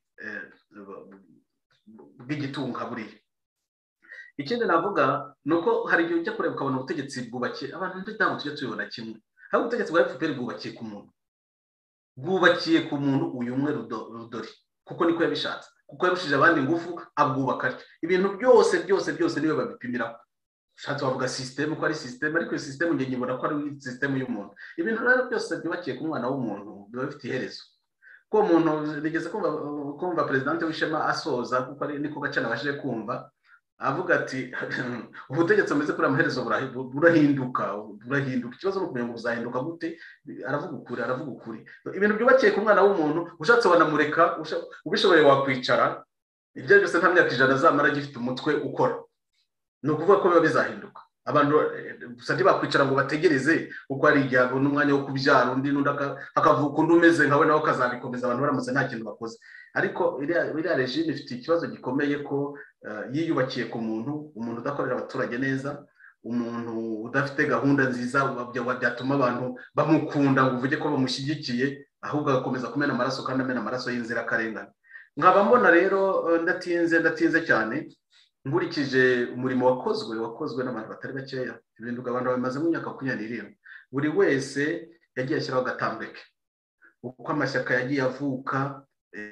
bw'igitunga buriya ikindi navuga ni uko hari igihe ujya kureba ukabona ubutegetsi bwubakiye abantu ntabwo tujya tubibona kimwe hari ubutegetsi bwa F P R bwubakiye ku muntu bwubakiye ku muntu uyu umwe rudori kuko niko yabishatse kuko yarushije abandi ingufu abwubaka ibintu byose byose byose niwe babipimira ushatse wavuga system ko ari system ariko iyo system nge nyibona ko ari system y'umuntu ibintu rero byose byubakiye ku mwana w'umuntu biba bifite iherezo ko umuntu nigeze kumva kumva president w'ishema asoza kuko ari niko gace nabashije kumva avuga ati ubutegetsi ameze kuri amaherezo burahinduka burahinduka ikibazo no kumenya ngo buzahinduka gute aravuga ukuri aravuga ukuri ibintu byubakiye ku mwana w'umuntu ushatse wanamureka ubishoboye wakwicara ibyo byose nta myaka ijana zamara gifite umutwe ukora no kuvuga ko biba bizahinduka abantu gusa ntibakwicara ngo bategereze uko ari igihago n'umwanya wo kubyara undi n'undi akavuka undi umeze nkawe nawe kazabikomeza abantu baramutse nta kintu bakoze ariko iriya regime ifite ikibazo gikomeye ko yiyubakiye ku muntu umuntu udakorera abaturage neza umuntu udafite gahunda nziza byatuma abantu bamukunda ngo uvuge ko bamushyigikiye ahubwo agakomeza kumena amaraso kandi amena amaraso y'inzirakarengane nkaba mbona rero ndatinze ndatinze cyane nkurikije umurimo wakozwe wakozwe n'abantu batari bakeya ibintu abantu bamaze mu myaka makumyabiri n'irindwi buri wese yagiye ashyiraho agatambwe ke uko amashyaka yagiye avuka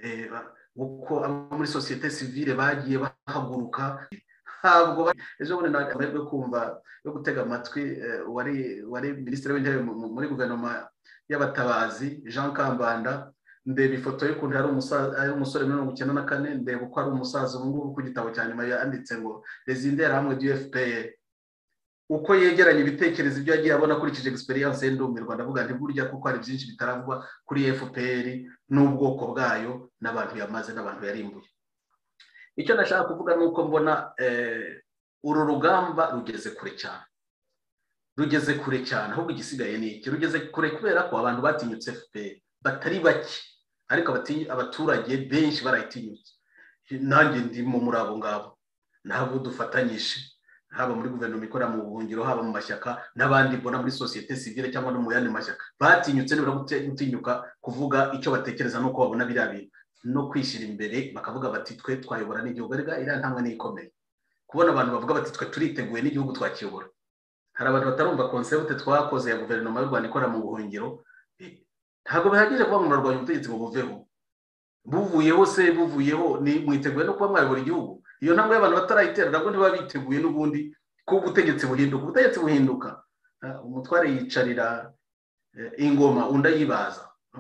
uko muri societe civile bagiye bahaguruka ntabwo ejo bundi ntabwo kumva yo gutega amatwi wari wari minisitiri w'intebe muri guverinoma y'abatabazi Jean Kambanda ndeba ifoto y'ukuntu yari umusaza ari umusore mirongo icyenda na kane ndeba uko ari umusaza ubu ngubu ku gitabo cya nyuma yanditse ngo les interahamwe du F P R uko yegeranye ibitekerezo ibyo yagiye abona kurikije experience y'indumirwa ndavuga nti burya kuko hari byinshi bitaravugwa kuri F P R n'ubwoko bwayo n'abantu yamaze n'abantu yarimbuye icyo nashaka kuvuga nuko mbona uru rugamba rugeze kure cyane rugeze kure cyane ahubwo igisigaye ni iki rugeze kure kubera ko abantu batinyutse F P R batari bake ariko abaturage benshi barayitinyutse nanjye ndimo muri abo ngabo ntabwo dufatanyije haba muri guverinoma ikora mu buhungiro haba mu mashyaka n'abandi mbona muri societe civile cyangwa no mu yandi mashyaka batinyutse nibura gutinyuka kuvuga icyo batekereza nuko babona biriya bintu no kwishyira imbere bakavuga bati twe twayobora n'igihugu ariko iriya ntambwe nikomeye kubona abantu bavuga bati twe turiteguye n'igihugu twakiyobora hari abantu batarumva concept twakoze ya guverinoma y'u Rwanda ikora mu buhungiro ntabwo bihagije kuba umuntu arwanya ubutegetsi ngo buveho buvuyeho se buvuyeho ni mwiteguye no kuba mwayobora igihugu iyo ntambwe y'abantu batarayitera nabwo ntiba biteguye n'ubundi ko ubutegetsi buhinduka ubutegetsi buhinduka umutware yicarira ingoma undi ayibaza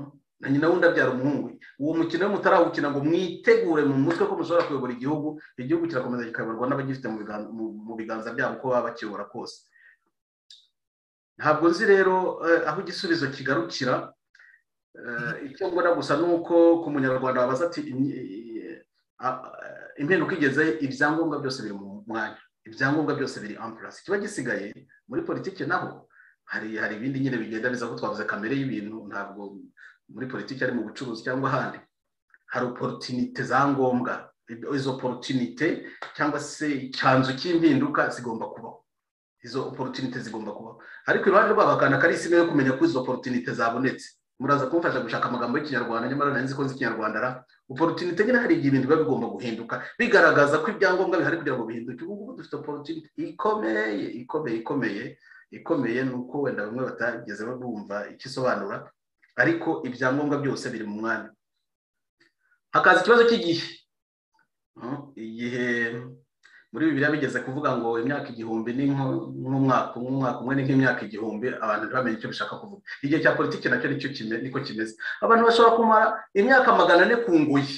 na nyina wundi abyara umuhungu. Uwo mukino mutarawukina ngo mwitegure mu mutwe ko mushobora kuyobora igihugu, igihugu kirakomeza kikayoborwa n'abagifite mu biganza byabo ko baba bakiyobora kose. Ntabwo nzi rero aho igisubizo kigarukira. Icyo mbona gusa nuko ku munyarwanda babaza ati impinduka igeze, ibyangombwa byose biri mu mwanya, ibyangombwa byose biri en place. Kiba gisigaye muri politiki naho hari hari ibindi nyine bigenda biza ko twavuze kamere y'ibintu. Ntabwo muri politiki ari mu bucuruzi cyangwa ahandi, hari opportunité za ngombwa. Izo opportunité cyangwa se icyanzu cy'impinduka zigomba kubaho, izo opportunité zigomba kubaho. Ariko iruhande rw'abakana kari isi yo kumenya ko izo opportunité zabonetse. Muraza kumfasha gushaka amagambo y'Ikinyarwanda, nyamara nanzi ko nzi Ikinyarwanda ra. Opportunité nyine hari ibintu biba bigomba guhinduka bigaragaza ko ibyangombwa bihari kugira ngo bihinduke. Ubu dufite opportunité ikomeye ikomeye ikomeye ikomeye nuko wenda bamwe batageze bumva ikisobanura, ariko ibyangombwa byose biri mu mwanya. Hakaza ikibazo cy'igihe. Igihe muri Bibiliya bigeze kuvuga ngo imyaka igihumbi ni nk'umwaka umwaka umwe ni nk'imyaka igihumbi. Abantu ntibamenye icyo bishaka kuvuga. Igihe cya politiki nacyo nicyo kimeze, niko kimeze. Abantu bashobora kumara imyaka magana ane ku ngoyi.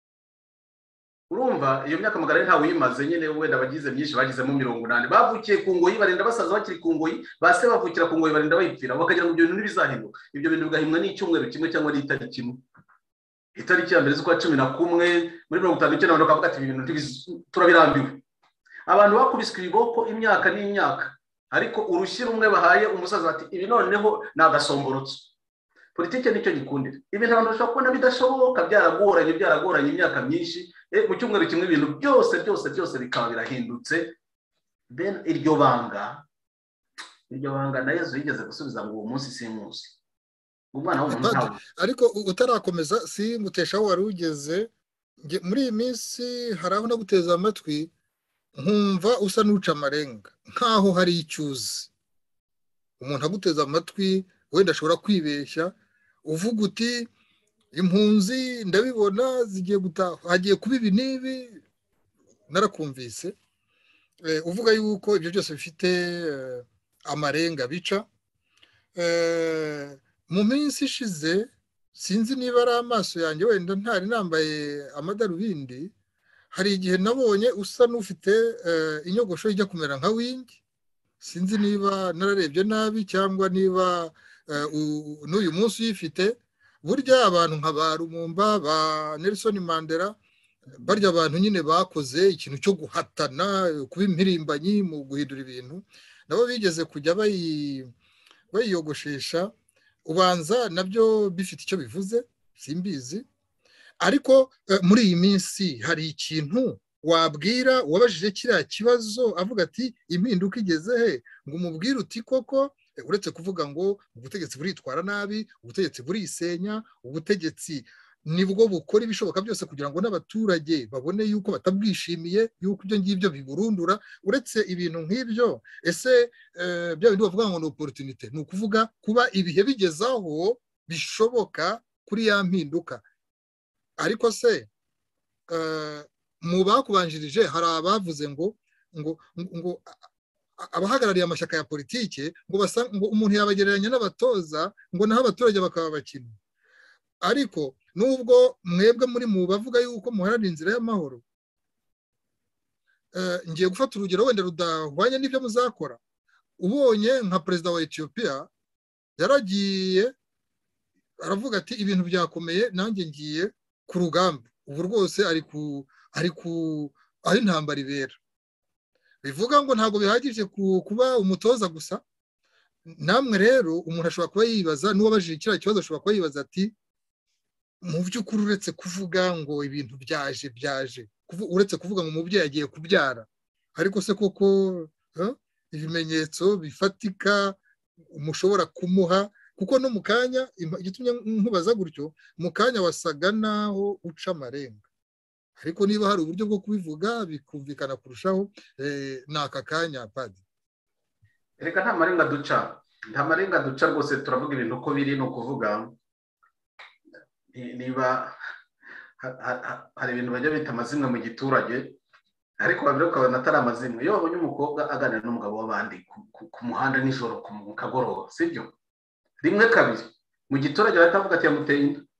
Urumva iyo myaka magana ane ntawe uyimaze, nyine wenda bagize myinshi bagizemo mirongo inani. Bavukiye ku ngoyi barinda basaza bakiri ku ngoyi, base bavukira ku ngoyi barinda bayipfira, bakagira ngo ibyo bintu ntibizahinduka. Ibyo bintu bigahimwa n'icyumweru kimwe cyangwa n'itariki imwe. Itariki ya mbere z'ukwa cumi na kumwe muri mirongo itanu n'icyenda bakavuga ati ibi bintu turabirambiwe. Abantu bakubiswe ibiboko imyaka n'imyaka, ariko urushyira umwe bahaye umusaza bati ibi noneho nagasomborotso. Politike nicyo gikundira. Ibintu abantu bashobora kubona bidashoboka, byaragoranye byaragoranye imyaka myinshi, mu cyumweru kimwe ibintu byose byose byose bikaba birahindutse. Ben iryo banga iryo banga na Yesu yigeze gusubiza ngo uwo munsi simuzi. Umwana w'umuntu ntawe. Ariko utarakomeza si muteshaho wari ugeze muri iyi minsi hari aho naguteza amatwi nkumva usa n'uca amarenga nkaho hari icyuzi. Umuntu aguteza amatwi wenda ashobora kwibeshya uvuga uti impunzi ndabibona zigiye gutaha, hagiye kuba ibi n'ibi. Narakumvise uvuga yuko ibyo byose bifite amarenga bica. Mu minsi ishize sinzi niba ari amaso yanjye wenda ntari nambaye amadarubindi, hari igihe nabonye usa n'ufite inyogosho ijya kumera nka wingi. Sinzi niba nararebye nabi cyangwa niba n'uyu munsi uyifite. Burya abantu nka ba Lumumba, ba Nelson Mandela, barya abantu nyine bakoze ikintu cyo guhatana kuba impirimbanyi mu guhindura ibintu, nabo bigeze kujya bayiyogoshesha. Ubanza nabyo bifite icyo bivuze simbizi. Ariko muri iyi minsi hari ikintu wabwira uwabajije kiriya kibazo avuga ati impinduka igeze he, ngo umubwire uti koko uretse kuvuga ngo ubutegetsi buritwara nabi, ubutegetsi burisenya, ubutegetsi nibwo bukora ibishoboka byose kugira ngo n'abaturage babone yuko batabwishimiye, yuko ibyo ngibyo biburundura. Uretse ibintu nk'ibyo, ese bya bindi bavuga ngo ni opportunité, ni ukuvuga kuba ibihe bigezaho bishoboka kuri ya mpinduka. Ariko se mu bakubanjirije hari abavuze ngo ngo ngo abahagarariye amashyaka ya politike ngo basa ngo umuntu yabagereranya n'abatoza ngo naho abaturage bakaba abakinnyi. Ariko nubwo mwebwe muri mu bavuga yuko muharanira inzira y'amahoro, ngiye gufata urugero wenda rudahwanye n'ibyo muzakora. Ubonye nka perezida wa Ethiopia yaragiye aravuga ati ibintu byakomeye nanjye ngiye ku rugamba. Ubu rwose ari ku ari ku aho intambara ibera. Bivuga ngo ntabwo bihagije kuba umutoza gusa. Namwe rero umuntu ashobora kuba yibaza, n'uwabajije kiriya kibazo ashobora kuba yibaza ati mu by'ukuri uretse kuvuga ngo ibintu byaje byaje uretse kuvuga ngo umubyeyi agiye kubyara, ariko se koko ibimenyetso bifatika mushobora kumuha? Kuko no mu kanya igitumye nkubaza gutyo, mu kanya wasaga naho uca amarenga, ariko niba hari uburyo bwo kubivuga bikumvikana kurushaho ni aka kanya. Padi, reka nta marenga duca, nta marenga duca rwose. Turavuga ibintu uko biri, ni ukuvuga niba hari ibintu bajya bita amazimwe mu giturage, ariko babiri ukabona atari amazimwe. Iyo wabonye umukobwa aganira n'umugabo w'abandi ku muhanda nijoro mu kagoroba, sibyo? Rimwe kabiri mu giturage bahita bavuga ati yamuteye inda.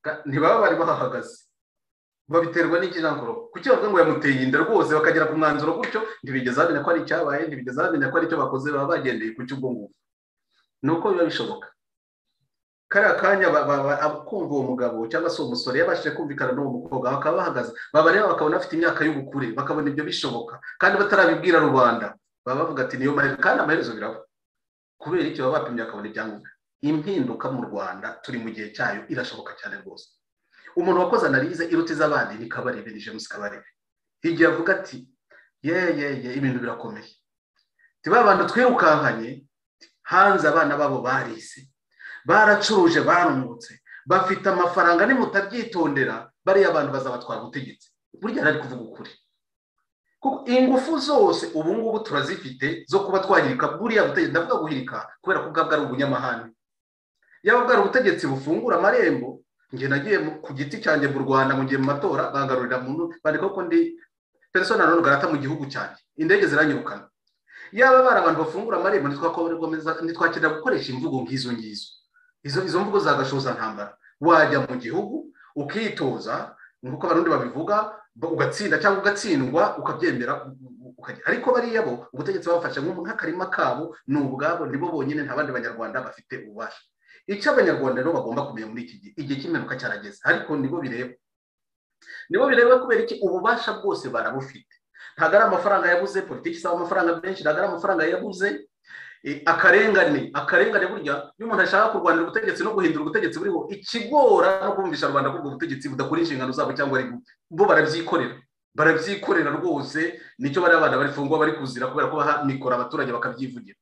ntibaba bari bahahagaze babiterwa n'ikijankoro kuki bavuga ngo yamuteye inda rwose bakagera ku mwanzuro gutyo ntibigeze bamenya ko ari icyabaye ntibigeze bamenya ko ari icyo bakoze baba bagendeye ku cy'ubwo ngubu nuko biba bishoboka kariya kanya kumva uwo mugabo cyangwa se uwo musore yabashije kumvikana n'uwo mukobwa bakaba bahagaze babareba bakabona afite imyaka y'ubukure bakabona ibyo bishoboka kandi batarabibwira rubanda baba bavuga ati niyo mahirwe kandi amaherezo biraba kubera icyo baba bapimye bakabona ibyangombwa impinduka mu Rwanda turi mu gihe cyayo irashoboka cyane rwose umuntu wakoze analize iruta iz'abandi ni Kabarebe ni James Kabarebe igihe avuga ati ye ye ye ibintu birakomeye tiba abantu twirukankanye hanze abana babo barise baracuruje barumutse bafite amafaranga nimutabyitondera bari abantu bazabatwara ubutegetsi burya ari kuvuga ukuri kuko ingufu zose ubu ngubu turazifite zo kuba twahirika buriya butegetsi ndavuga guhirika kubera ko bwabwa ari ubunyamahane yaba bwari ubutegetsi bufungura amarembo nge nagiye ku giti cyanjye mu Rwanda mu gihe mu matora bangarurira muntu bandika ko ndi persona non grata mu gihugu cyanjye indege ziranyirukana yaba bari abantu bafungura amarembo nitwakomeza nitwakira gukoresha imvugo ngizo ngizo izo izo mvugo zagashoza ntambara wajya mu gihugu ukitoza nkuko abarundi babivuga ugatsinda cyangwa ugatsindwa ukabyemera ariko bariya bo ubutegetsi babafasha nk'akarima kabo n'ubwabo nibo bonyine nta bandi banyarwanda bafite ububasha icyo abanyarwanda rero bagomba kumenya muri iki gihe igihe cy'imperuka cyarageze ariko nibo bireba nibo bireba kubera iki ububasha bwose barabufite ntago ari amafaranga yabuze politiki isaba amafaranga menshi ntago ari amafaranga yabuze akarengane akarengane burya iyo umuntu ashaka kurwanira ubutegetsi no guhindura ubutegetsi buriho ikigora no kumvisha rubanda ko ubwo butegetsi budakora inshingano zabo cyangwa ari bo barabyikorera barabyikorera rwose nicyo bari abana bari fungwa bari kuzira kubera ko baha mikoro abaturage bakabyivugira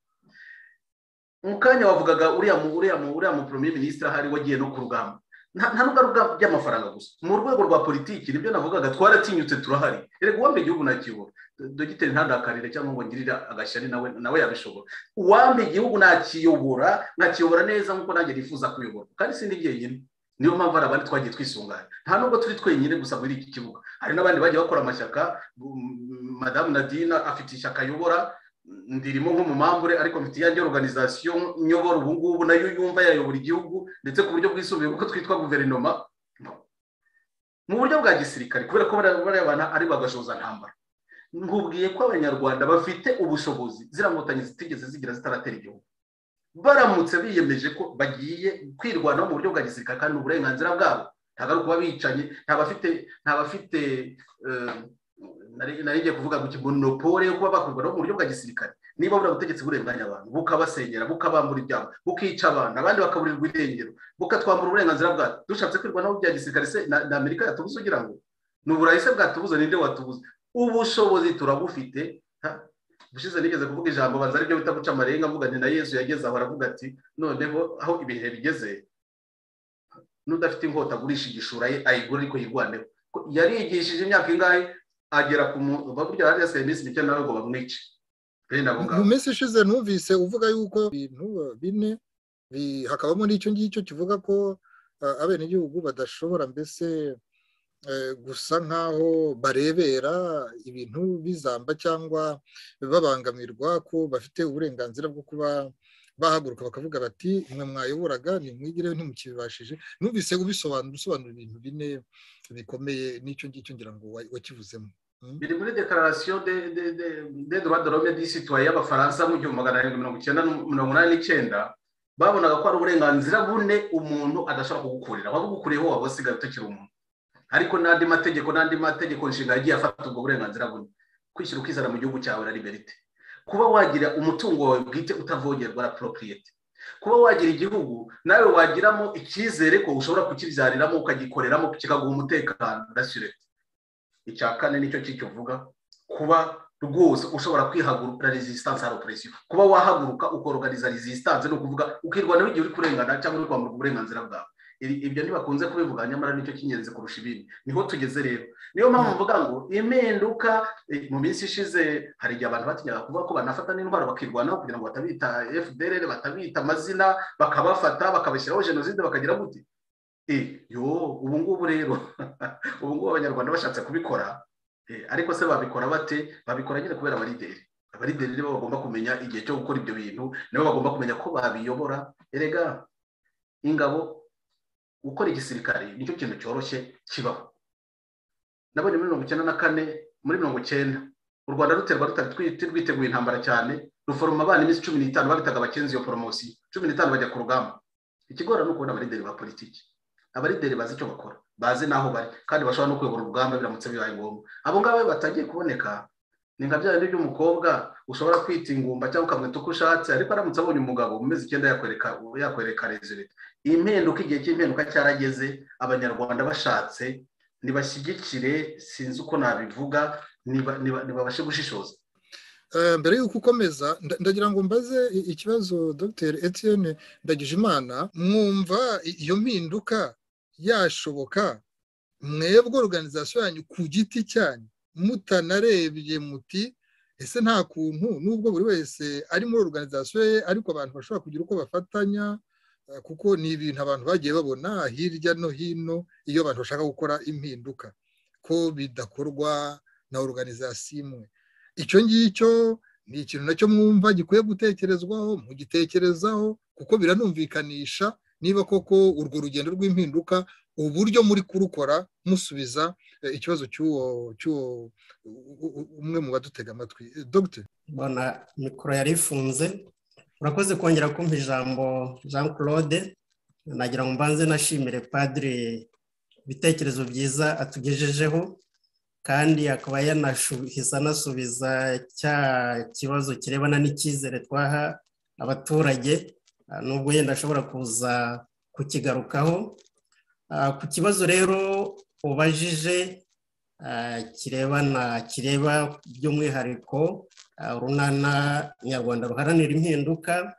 mukanya wavugaga uriya mu uriya mu uriya mu premier ministre hari wagiye no ku rugamba nta nubwo rugamba by'amafaranga gusa mu rwego rwa politiki nibyo navugaga twaratinyutse turahari erega uwambe igihugu nakiyobora dogiteri ntandakarire cyangwa ngo ngirira agashyari nawe nawe yabishobora uwambe igihugu nakiyobora nakiyobora neza nkuko nanjye nifuza kuyobora kandi sindi jyenyine niyo mpamvu ari abandi twagiye twisunganya nta nubwo turi twenyine gusa muri iki kibuga hari n'abandi bagiye bakora amashyaka Madame Nadine afite ishyaka ayobora ndirimo nko mu mambure ariko mfite yanjye organisation nyobora ubu ngubu nayo yumva yayobora igihugu ndetse ku buryo bwisumbuye kuko twitwa guverinoma mu buryo bwa gisirikare kubera ko bari abana ari bagashoza ntambara nkubwiye ko abanyarwanda bafite ubushobozi zirangotanyi zitigeze zigira zitaratera igihugu baramutse biyemeje ko bagiye kwirwanaho mu buryo bwa gisirikare kandi uburenganzira bwabo ntago ari kuba bicanye nta bafite nta bafite nari ngiye kuvuga ngo monopole yo kuba bakurwa mu buryo bwa gisirikare niba buri butegetsi burenganya abantu bukabasenyera bukabambura ibyabo bukica abantu abandi bakaburirwa irengero bukatwambura uburenganzira bwacu dushatse kwirwanaho bya gisirikare se na Amerika yatubuze ugira ngo n'uburayi se bwatubuze ninde watubuze ubushobozi turabufite bushize nigeze kuvuga ijambo banza ari byo bita guca amarenga mvuga nti na Yesu yageze aho aravuga ati noneho aho ibihe bigeze n'udafite inkota gurisha igishura ye ayigura ariko yigwaneho yarigishije imyaka ingahe agera ku buryo hari yasigaye iminsi mike nawe ngo bamwice mu minsi ishize numvise uvuga yuko ibintu bine hakabamo n'icyo ngicyo kivuga ko abenegihugu badashobora mbese gusa nk'aho barebera ibintu bizamba cyangwa babangamirwa ko bafite uburenganzira bwo kuba bahaguruka bakavuga bati mwe mwayoboraga nimwigireho ntimukibibashije numvise ubisobanura usobanura ibintu bine bikomeye n'icyo ngicyo ngira ngo wakivuzemo biri muri declaration de de de de droit de l'homme du citoyen y'abafaransa mu gihumbi magana arindwi mirongo icyenda mirongo inani n'icyenda babonaga ko ari uburenganzira bune umuntu adashobora kugukurira wabugukuriyeho waba usigaye utakiri umuntu ariko n'andi mategeko n'andi mategeko nshinga yagiye afata ubwo burenganzira bune kwishyira ukizana mu gihugu cyawe na liberté kuba wagira umutungo wawe bwite utavogerwa na propriété kuba wagira igihugu nawe wagiramo icyizere ko ushobora kukibyariramo ukagikoreramo kikaguha umutekano rassuré icya kane nicyo kivuga kuba rwose ushobora kwihagurukira resistance à l'oppression kuba wahaguruka ukorganiza resistance no kuvuga ukirwana n'igihe uri kurengana cyangwa uri kwamburwa uburenganzira bwawe ibyo ntibakunze kubivuga nyamara nicyo kinyenze kurusha ibindi niho tugeze rero niyo mpamvu mvuga ngo impinduka mu minsi ishize hari igihe abantu batinyaga kuvuga ko banafata n'intwaro bakirwanaho kugira ngo batabita F D L R batabita amazina bakabafata bakabashyiraho genocide bakagira gute eh yo ubu ngubu rero ubu ngubu abanyarwanda bashatse kubikora ariko se babikora bate babikora nyine kubera abarideri abarideri nibo bagomba kumenya igihe cyo gukora ibyo bintu nibo bagomba kumenya ko babiyobora erega ingabo gukora igisirikare nicyo kintu cyoroshye kibaho. Nabonye muri mirongo icyenda na kane muri mirongo icyenda u Rwanda ruterwa rutari rwiteguye intambara cyane, ruforoma abana iminsi cumi n'itanu babitaga abakenzi iyo poromosiyo cumi n'itanu bajya ku rugamba. Ikigora no kubona abarideri ba politiki, abarideri bazi icyo bakora, bazi naho bari kandi bashobora no kuyobora urugamba biramutse bibaye ngombwa. Abo ngabo batagiye kuboneka ni nka bya bindi by'umukobwa ushobora kwita ingumba cyangwa ukamwita uko ushatse, ariko aramutse abonye umugabo mu mezi icyenda yakwereka yakwereka resultat. Impinduka, igihe cy'impinduka cyarageze, abanyarwanda bashatse nibashyigikire, sinzi uko nabivuga, nibabashe gushishoza. Mbere y'uko ukomeza ndagira ngo mbaze ikibazo Dr Etienne Ndagijimana, mwumva iyo mpinduka yashoboka mwebwe organization yanyu ku giti cyanyu mutanarebye muti ese nta kuntu nubwo buri wese ari muri organization ye ariko abantu bashobora kugira uko bafatanya, kuko ni ibintu abantu bagiye babona hirya no hino iyo abantu bashaka gukora impinduka ko bidakorwa na organization imwe. Icyo ngicyo ni ikintu nacyo mwumva gikwiye gutekerezwaho, mugitekerezaho, kuko biranumvikanisha niba koko urwo rugendo rw'impinduka uburyo muri kurukora musubiza ikibazo cy'uwo cy'uwo umwe mu badutega amatwi. Doctor bona mikoro yari ifunze. Urakoze kongera kumva ijambo Jean Claude. Nagira ngo mbanze nashimire Padre ibitekerezo byiza atugejejeho, kandi akaba yanashuhisa nasubiza cya kibazo kirebana n'icyizere twaha abaturage, nubwo yenda ashobora kuza kukigarukaho. Ku kibazo rero ubajije kirebana kireba by'umwihariko urunana nyarwanda ruharanira impinduka,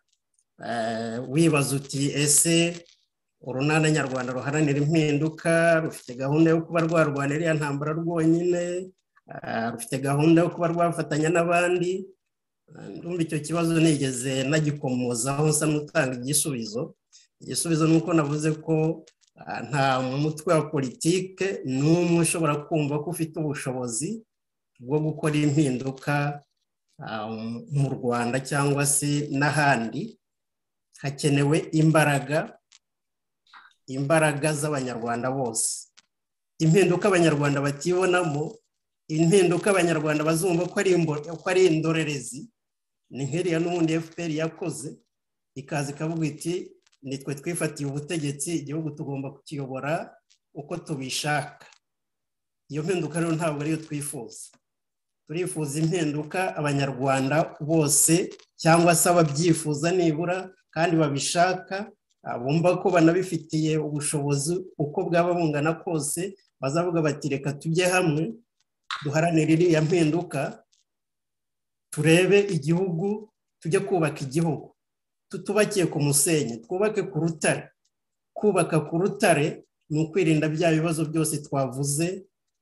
wibaza uti ese urunana nyarwanda ruharanira impinduka rufite gahunda yo kuba rwarwanira iriya ntambara rwonyine, rufite gahunda yo kuba rwafatanya n'abandi? Ndumva icyo kibazo nigeze nagikomozaho nsa n'utanga igisubizo. Igisubizo ni uko navuze ko nta mutwe wa politike n'umwe ushobora kumva ko ufite ubushobozi bwo gukora impinduka mu Rwanda cyangwa se n'ahandi. Hakenewe imbaraga imbaraga z'abanyarwanda bose, impinduka abanyarwanda batibonamo, impinduka abanyarwanda bazumva ko ari ko ari indorerezi. Ni nk'iriya n'ubundi F P R yakoze, ikaza ikavuga iti nitwe twifatiye ubutegetsi, igihugu tugomba kukiyobora uko tubishaka. Iyo mpinduka rero ntabwo ariyo twifuza. Turifuza impinduka abanyarwanda bose cyangwa se ababyifuza nibura kandi babishaka, bumva ko banabifitiye ubushobozi uko bwaba bungana kose, bazavuga bati reka tujye hamwe duharanire iriya mpinduka, turebe igihugu, tujye kubaka igihugu. Tutubakiye ku musenyi, twubake ku rutare. Kubaka ku rutare ni ukwirinda bya bibazo byose twavuze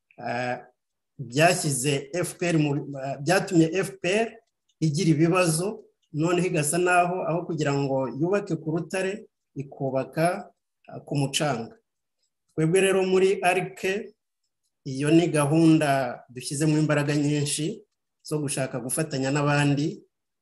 byashyize F P R, byatumye F P R igira ibibazo, noneho igasa naho aho kugira ngo yubake ku rutare ikubaka ku mucanga. Twebwe rero muri arike iyo ni gahunda dushyizemo imbaraga nyinshi zo gushaka gufatanya n'abandi.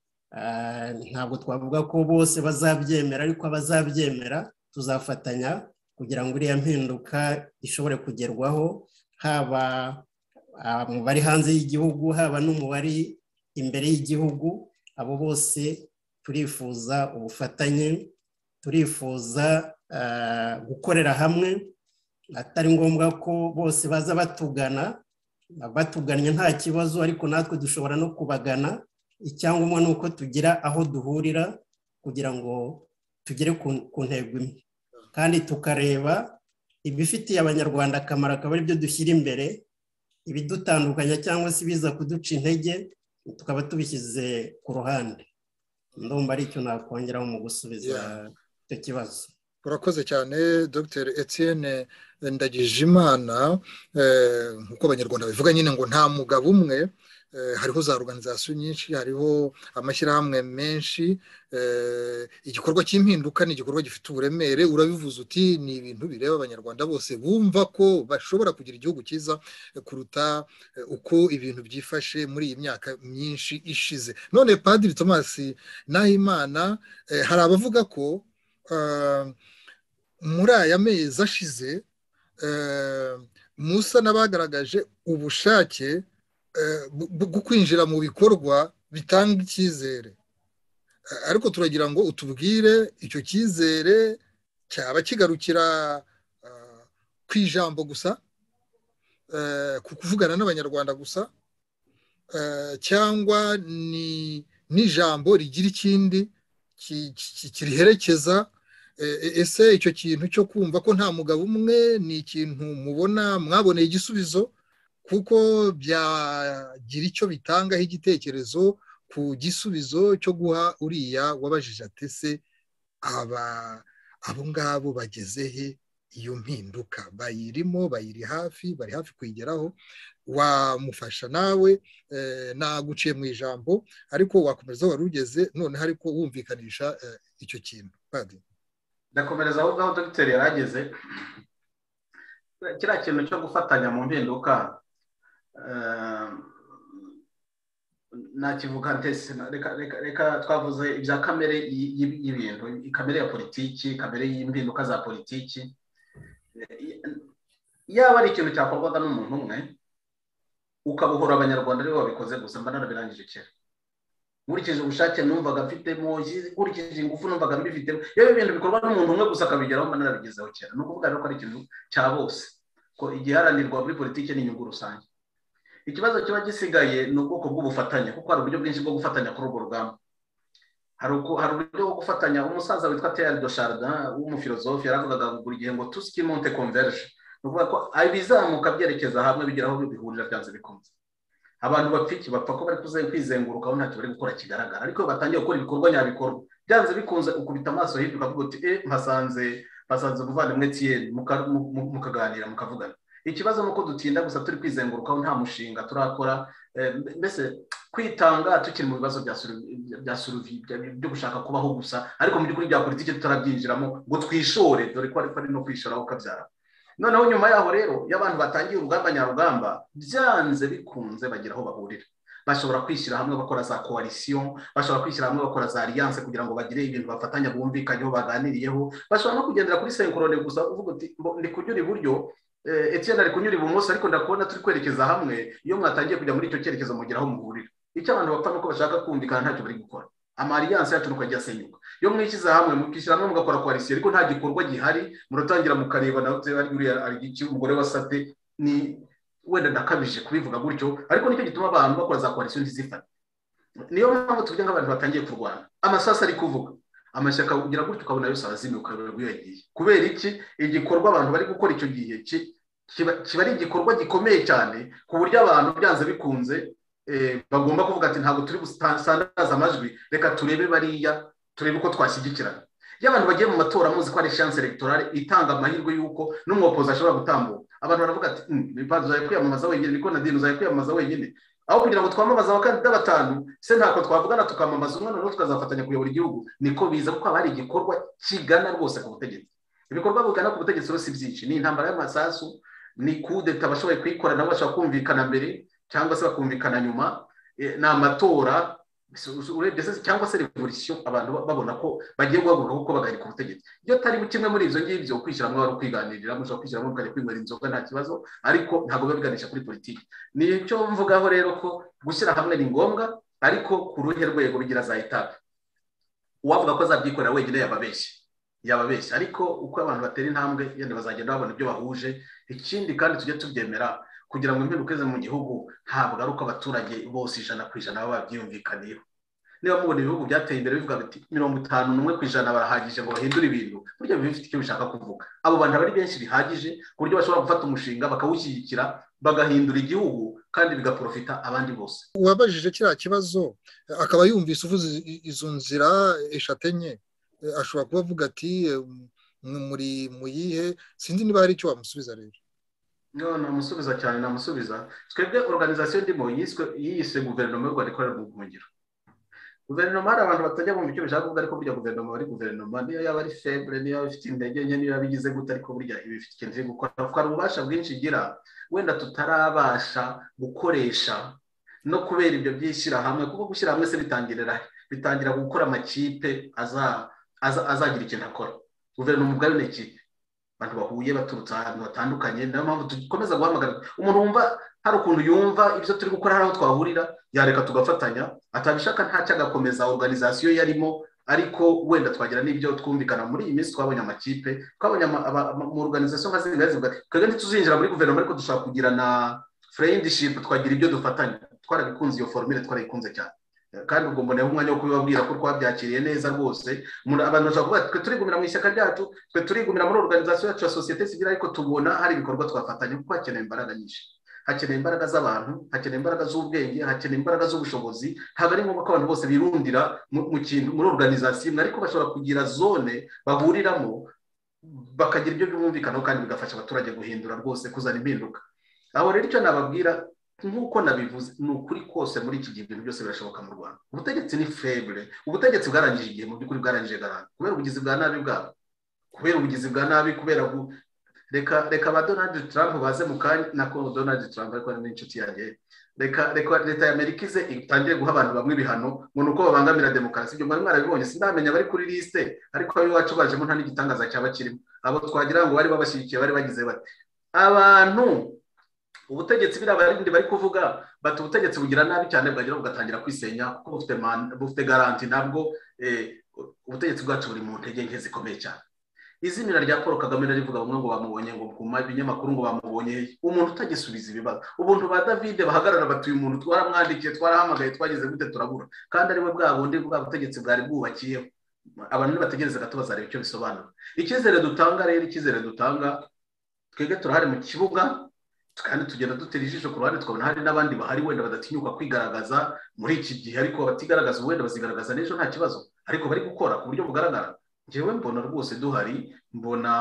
Ntabwo twavuga ko bose bazabyemera, ariko abazabyemera tuzafatanya kugira ngo iriya mpinduka ishobore kugerwaho, haba mu bari hanze y'igihugu, haba no mu bari imbere y'igihugu. Abo bose turifuza ubufatanye, turifuza gukorera hamwe. Atari ngombwa ko bose baza batugana, batugannye nta kibazo, ariko natwe dushobora no kubagana. Icyangombwa ni uko tugira aho duhurira kugira ngo tugere ku ntego imwe, kandi tukareba ibifitiye abanyarwanda akamaro, akaba ari byo dushyira imbere. Ibidutandukanya cyangwa se biza kuduca intege tukaba tubishyize ku ruhande. Ndumva ari icyo nakongeraho mu gusubiza icyo kibazo. Urakoze cyane Dr Etienne Ndagijimana. Nk'uko abanyarwanda bivuga nyine ngo nta mugabo umwe, hariho za organization nyinshi, hariho amashyirahamwe menshi. Igikorwa cy'impinduka ni igikorwa gifite uburemere. Urabivuze uti ni ibintu bireba abanyarwanda bose bumva ko bashobora kugira igihugu cyiza kuruta uko ibintu byifashe muri iyi myaka myinshi ishize. None Padiri Thomas Nahimana, hari abavuga ko muri aya mezi ashize musa n'abagaragaje ubushake bwo kwinjira mu bikorwa bitanga icyizere, ariko turagira ngo utubwire icyo cyizere cyaba kigarukira ku ijambo gusa, ku kuvugana n'abanyarwanda gusa, cyangwa ni n'ijambo rigira ikindi kiriherekeza. Ese icyo kintu cyo kumva ko nta mugabo umwe ni ikintu mubona mwaboneye igisubizo, kuko byagira icyo bitangaho igitekerezo ku gisubizo cyo guha uriya wabajije ati se aba abo ngabo bageze he? Iyo mpinduka bayirimo, bayiri hafi, bari hafi kuyigeraho. Wamufasha nawe, naguciye mu ijambo ariko wakomeza wari ugeze noneho ariko wumvikanisha icyo kintu. Ndakomereza aho ngaho dogiteri yarageze. Kiriya kintu cyo gufatanya mu mpinduka nakivuga ndetse reka twavuze ibya kamere y'ibintu, kamere ya politiki, kamere y'impinduka za politiki. Yaba ari ikintu cyakorwaga n'umuntu umwe ukabuhora abanyarwanda aribo babikoze gusa, mba narabirangije kera. Nkurikije ubushake numvaga mfitemo, nkurikije ingufu numvaga mbifitemo, iyo ibintu bikorwa n'umuntu umwe gusa akabigeraho mba narabigezeho kera. Ni ukuvuga rero ko ari ikintu cya bose, ko igiharanirwa muri politiki ni inyungu rusange. Ikibazo kiba gisigaye ni ubwoko bw'ubufatanye, kuko hari uburyo bwinshi bwo gufatanya kuri urwo rugamba. Hari uburyo bwo gufatanya. Umusaza witwa Teilhard de Chardin w'umufilozofe yaravugaga buri gihe ngo tout ce qui monte converge. Ni ukuvuga ko ibizamuka byerekeza hamwe bigeraho bihurira byanze bikunze. Abantu bapfiki bapfa ko bari kwizengurukaho ntacyo bari gukora kigaragara, ariko batangiye gukora ibikorwa nyabikorwa byanze bikunze ukubita amaso hirya ukavuga uti eh mpasanze mpasanze umuvandimwe Etienne, mukaganira mukavugana. Ikibazo nuko dutinda gusa turi kwizengurukaho nta mushinga turakora, mbese kwitanga tukiri mu bibazo bya survie byo gushaka kubaho gusa, ariko mu by'ukuri bya politiki tutarabyinjiramo ngo twishore, dore ko ari no kwishora ukabyara. Noneho nyuma yaho rero y'abantu batangiye urugamba nyarugamba, byanze bikunze bagira aho bahurira. Bashobora kwishyira hamwe bakora za coalition, bashobora kwishyira hamwe bakora za alliance kugira ngo bagire ibintu bafatanya bumvikanyeho baganiriyeho. Bashobora no kugendera kuri synchronone gusa, uvuga uti ndi kunyura iburyo, Etienne ari kunyura ibumoso, ariko ndakubona turi kwerekeza hamwe. Iyo mwatangiye kujya muri icyo cyerekezo mugeraho muhurira. Icyo abantu bapfa nuko bashaka kumvikana ntacyo bari gukora. Ama alliance yacu nuko ajya asenyuka. Iyo mwishyize hamwe mukishyira hamwe mugakora coalition, ariko nta gikorwa gihari, muratangira mukareba nawe ari iki umugore wa Sate, ni wenda ndakabije kubivuga gutyo, ariko nicyo gituma abantu bakora za coalition ntizifate. Niyo mpamvu tuvuga ngo abantu batangiye kurwana, amasasa ari kuvuga, amashyaka ugira gutyo ukabona yose azimye ukareba yagiye. Kubera iki? Igikorwa abantu bari gukora icyo gihe kiba ari igikorwa gikomeye cyane, ku buryo abantu byanze bikunze bagomba kuvuga ati ntabwo turi gusandaza amajwi, reka turebe bariya, turebe uko twashyigikirana. Iyo abantu bagiye mu matora muzi ko ari chance electorale itanga amahirwe y'uko n'umwopoza ashobora gutambuka, abantu baravuga ati bipazo zaye kwiyamamaza wenyine, niko Nadine zaye kwiyamamaza wenyine, aho kugira ngo twamamaza abakandida batanu se ntako twavugana tukamamaza umwe noneho tukazafatanya kuyobora igihugu. Niko biza kuko abari igikorwa kigana rwose ku butegetsi. Ibikorwa bigana ku butegetsi rwose byinshi, ni intambara y'amasasu, ni kudeta bashoboye kwikora nabo bashaka kumvikana mbere cyangwa se bakumvikana nyuma, na amatora urebye se cyangwa se revolution, abantu babona ko bagiye guhaguruka kuko bagahirika ubutegetsi. Iyo tari kimwe muri ibyo ngibyo kwishyira hamwe, wari kwiganirira, mushobora kwishyira hamwe mukajya kwinywera inzoga nta kibazo, ariko ntabwo biba biganisha kuri politiki. Nicyo mvugaho rero ko gushyira hamwe ni ngombwa, ariko ku ruhe rwego bigira za etape. Uwavuga ko azabyikorera wenyine yababeshye yababeshye ariko uko abantu batera intambwe yende bazagenda babona ibyo bahuje. Ikindi kandi tujye tubyemera, kugira ngo impinduka ize mu gihugu ntabwo ari uko abaturage bose ijana ku ijana baba babyiyumvikaniyeho. Niba mubona ibihugu byateye imbere bivuga biti mirongo itanu n'umwe ku ijana barahagije ngo bahindure ibintu, burya biba bifite icyo bishaka kuvuga. Abo bantu bari benshi bihagije ku buryo bashobora gufata umushinga bakawushyigikira bagahindura igihugu kandi bigaprofita abandi bose. Uwabajije kiriya kibazo akaba yumvise uvuze izo nzira eshatu enye, ashobora kuba avuga ati muri muyihe, sinzi niba hari icyo wamusubiza rero. No, namusubiza cyane namusubiza. Twebwe organisation ndimo yiswe yise guverinoma y'u Rwanda ikorera mu buhungiro. Guverinoma hari abantu batajya mu bice bishaka kuvuga, ariko burya guverinoma ari guverinoma, niyo yaba ari faible, niyo ifite intege nke, niyo yabigize gute, ariko burya ibi bifite ikintu cyo gukora. Twari ububasha bwinshi igira wenda tutarabasha gukoresha no kubera ibyo byishyira hamwe, kuko gushyira hamwe se bitangirira bitangira gukora amakipe aza azagira ikintu akora. Guverinoma ubwayo ni ikipe, abantu bahuye baturutse ahantu batandukanye. Niyo mpamvu dukomeza guhamagara umuntu wumva hari ukuntu yumva ibyo turi gukora hari aho twahurira yareka tugafatanya, atabishaka ntacyo agakomeza organization yarimo, ariko wenda twagira n'ibyo twumvikana. Muri iyi minsi twabonye amakipe, twabonye mu organization nka zingazi zivuga twebwe ntituzinjira muri guverinoma ariko dushaka kugira na friendship, twagira ibyo dufatanya. Twarabikunze iyo formule, twarayikunze cyane, kandi ubwo mboneye umwanya wo kubibabwira ko twabyakiriye neza rwose. Abantu bashaka kuvuga twe turigumira mu ishyaka ryacu, twe turigumira muri organization yacu ya societe civile, ariko tubona hari ibikorwa twafatanya kuko hakeneye imbaraga nyinshi, hakeneye imbaraga z'abantu, hakeneye imbaraga z'ubwenge, hakeneye imbaraga z'ubushobozi. Ntabwo ari ngombwa ko abantu bose birundira mu kintu muri organization, ariko bashobora kugira zone bahuriramo bakagira ibyo bumvikanaho kandi bigafasha abaturage guhindura rwose, kuzana impinduka. Aho rero icyo nababwira nk'uko nabivuze ni ukuri kose, muri iki gihe ibintu byose birashoboka mu Rwanda. Ubutegetsi ni faible, ubutegetsi bwarangije igihe, mu by'ukuri bwarangije garante kubera ubugizi bwa nabi bwabo, kubera ubugizi bwa nabi kubera reka reka ba Donald Trump baze mu kanya, nako Donald Trump ariko ni inshuti yanjye, reka reka leta ya Amerika ize itangire guha abantu bamwe ibihano ngo nuko babangamira demokarasi. Ibyo mwari mwarabibonye, sindamenya bari kuri liste, ariko ayo wacu bajemo nta n'igitangaza cyaba kirimo. Abo twagira ngo bari babashyigikiye bari bagize bati abantu ubutegetsi birabarindi bari kuvuga bati ubutegetsi bugira nabi cyane bwagira bugatangira kwisenya kuko bufite bufite garanti. Nabwo ubutegetsi bwacu buri mu ntege nke zikomeye cyane. Izina rya Paul Kagame narivuga bamwe ngo bamubonye ngo kuma ibinyamakuru ngo bamubonye umuntu utagisubiza ibibazo. Ubuntu ba David bahagarara batuye umuntu twaramwandikiye, twarahamagaye, twagize gute turabura, kandi ari we bwa bundi bwa butegetsi bwari bwubakiyeho. Abantu nibategereza gato bazareba icyo bisobanura. Icyizere dutanga rero, icyizere dutanga twebwe turahari mu kibuga, kandi tugenda dutera ijisho ku ruhande, twabona hari n'abandi bahari wenda badatinyuka kwigaragaza muri iki gihe, ariko batigaragaza wenda bazigaragaza n'ejo nta kibazo, ariko bari gukora ku buryo bugaragara. Njyewe mbona rwose duhari, mbona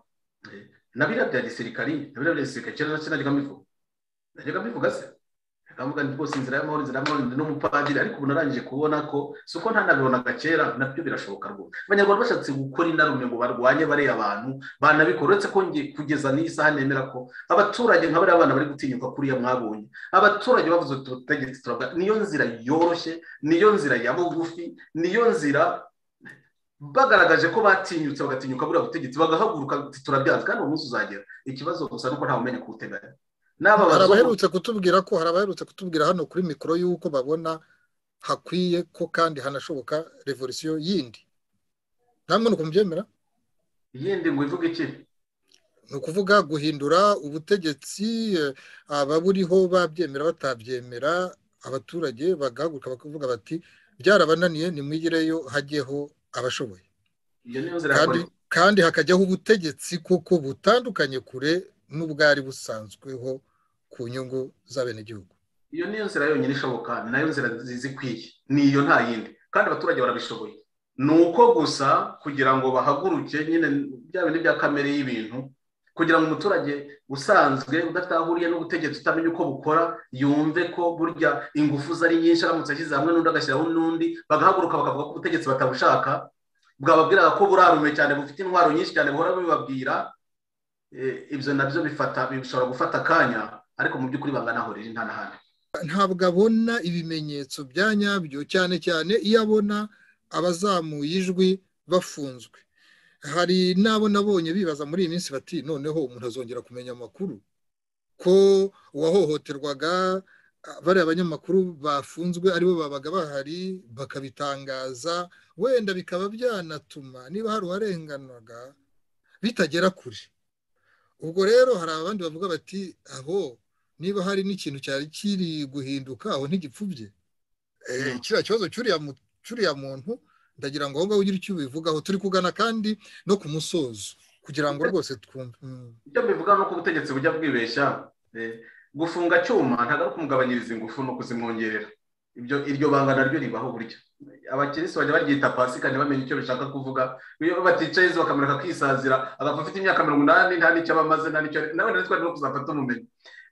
na biriya bya gisirikari, na biriya bya gisirikari kera nacyo najyaga mbivuga najyaga mbivuga se akavuga ndi rwose inzira y'amahoro, inzira y'amahoro ndi n'umupadiri, ariko ubu narangije kubona ko si uko ntanabibonaga kera, nabyo birashoboka rwose. Abanyarwanda bashatse gukora inarume ngo barwanye bariya abantu banabikora, uretse ko ngiye kugeza n'iyi saha nemera ko abaturage nka bariya abana bari gutinyuka kuriya mwabonye, abaturage bavuze ubutegetsi turavuga niyo nzira yoroshye, niyo nzira ya bugufi, niyo nzira bagaragaje ko batinyutse bagatinyuka buriya butegetsi bagahaguruka turabyanze, kandi uwo munsi uzagera. Ikibazo gusa nuko ntawe umenya kuwuteganya. Hari abaherutse kutubwira ko hari abaherutse kutubwira hano kuri mikoro y'uko babona hakwiye ko kandi hanashoboka revolution yindi. Namwe nuko mubyemera? Yindi ngo ivuga iki? Ni ukuvuga guhindura ubutegetsi, ababuriho babyemera batabyemera, abaturage bagahaguruka bakavuga bati byarabananiye nimwigireyo hajyeho abashoboye. Kandi kandi hakajyaho ubutegetsi kuko butandukanye kure n'ubwari busanzweho ku nyungu z'abenegihugu. Iyo niyo nzira yonyine ishoboka, nayo nzira zizikwiye, niyo nta yindi, kandi abaturage barabishoboye. Nuko gusa kugira ngo bahaguruke nyine bya bindi bya kamere y'ibintu, kugira ngo umuturage usanzwe udatahuriye n'ubutegetsi utamenya uko bukora yumve ko burya ingufu zari nyinshi, aramutse ashyize hamwe n'undi agashyiraho n'undi bagahaguruka bakavuga ko ubutegetsi batabushaka, bwababwira ko burarume cyane bufite intwaro nyinshi cyane buhora bibabwira. Ibyo nabyo bifata bishobora gufata akanya, ariko mu by'ukuri bangana aho riri nta n'ahandi. Ntabwo abona ibimenyetso bya nyabyo, cyane cyane iyo abona abazamuye ijwi bafunzwe. Hari n'abo nabonye bibaza muri iyi minsi bati noneho umuntu azongera kumenya amakuru ko uwahohoterwaga bariya abanyamakuru bafunzwe aribo babaga bahari bakabitangaza, wenda bikaba byanatuma niba hari uwarenganaga bitagera kure. Ubwo rero hari abandi bavuga bati aho niba hari n'ikintu cyari kiri guhinduka aho ntigipfubye. Eh kiriya kibazo cyuriya muntu ndagira ngo ahubwo ugire icyo ubivugaho. Turi kugana kandi no ku musozo kugira ngo rwose twumve. Icyo bivuga no ku butegetsi bujya bwibeshya, gufunga cyuma ntago ari kumugabanyiriza ingufu no kuzimwongerera. Ibyo iryo banga naryo ribaho burya. Abakirisi bajya baryita pasika ntibamenye icyo bishaka kuvuga. Iyo baticaye bakamureka kwisazira agapfa afite imyaka mirongo inani nta n'icyo bamaze nta n'icyo nawe natwe no kuzafata umumenyi.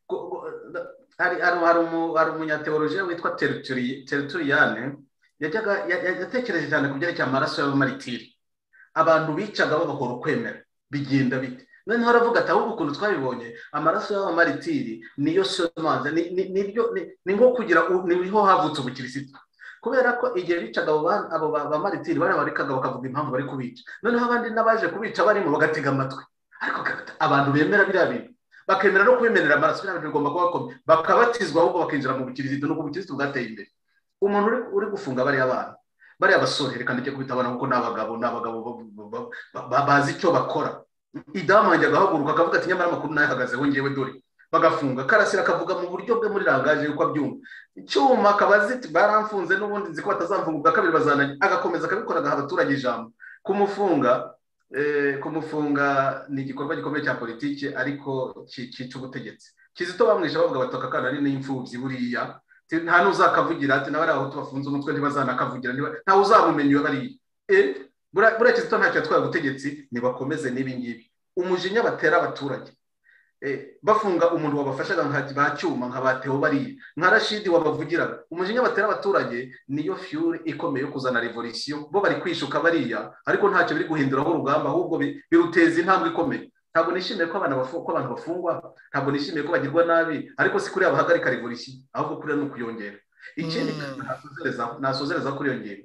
Hari hari umunyateolojiya witwa Tertullian yajyaga yatekereje cyane ku byerekeye amaraso y'abamaritiri. Abantu bicaga babahora ukwemera bigenda bite. None haravuga ati ahubwo ukuntu twabibonye amaraso y'abamaritiri niyo somanze niryo ni nko kugira niho havutse ubukirisitu, kubera ko igihe bicaga abo abo bamaritiri bari barikaga bakavuga impamvu bari kubica. Noneho abandi nabaje kubica barimo bagatega amatwi. ariko abantu bemera biriya bintu bakemera no kwemerera amaraso biriya bintu bigomba kuba bakomeye bakabatizwa ahubwo bakinjira mu bukirisitu n'ubwo ubukirisitu bwateye imbere umuntu uri gufunga bariya abana bariya basore reka ndeke kubitabana kuko n'abagabo n'abagabo bazi icyo bakora idamu wanjye agahaguruka akavuga ati nyamara amakuru nayo ahagazeho ngewe dore bagafunga Karasira akavuga mu buryo bwe muri rangaje yuko abyumva icyuma akabaziti baramfunze n'ubundi nzi ko batazamfunga ubwa kabiri bazananye agakomeza akabikora agaha abaturage ijambo kumufunga eh, kumufunga ni igikorwa gikomeye cya politiki ariko cyica ubutegetsi Kizito bamwisha bavuga batoka kana ari n'imfubyi buriya nta n'uzakavugira ati nabari aho tubafunze umutwe ntibazanakavugira nta uzamumenye bari eh buriya Kizito ntacyo atwaye ubutegetsi nibakomeze n'ibi ngibi umujinya batera abaturage bafunga umuntu wabafashaga nka bacyuma nka bateo bari nka Rashidi wabavugiraga umujinya batera abaturage niyo fuel ikomeye yo kuzana revolution bo bari kwishuka bariya ariko ntacyo biri guhinduraho urugamba ahubwo biruteza intambwe ikomeye ntabwo nishimiye ko abana bafungwa ko abantu bafungwa ntabwo nishimiye ko bagirwa nabi ariko si kuri abahagarika revolution ahubwo kuri no kuyongera ikindi nasozereza nasozereza kuri yongera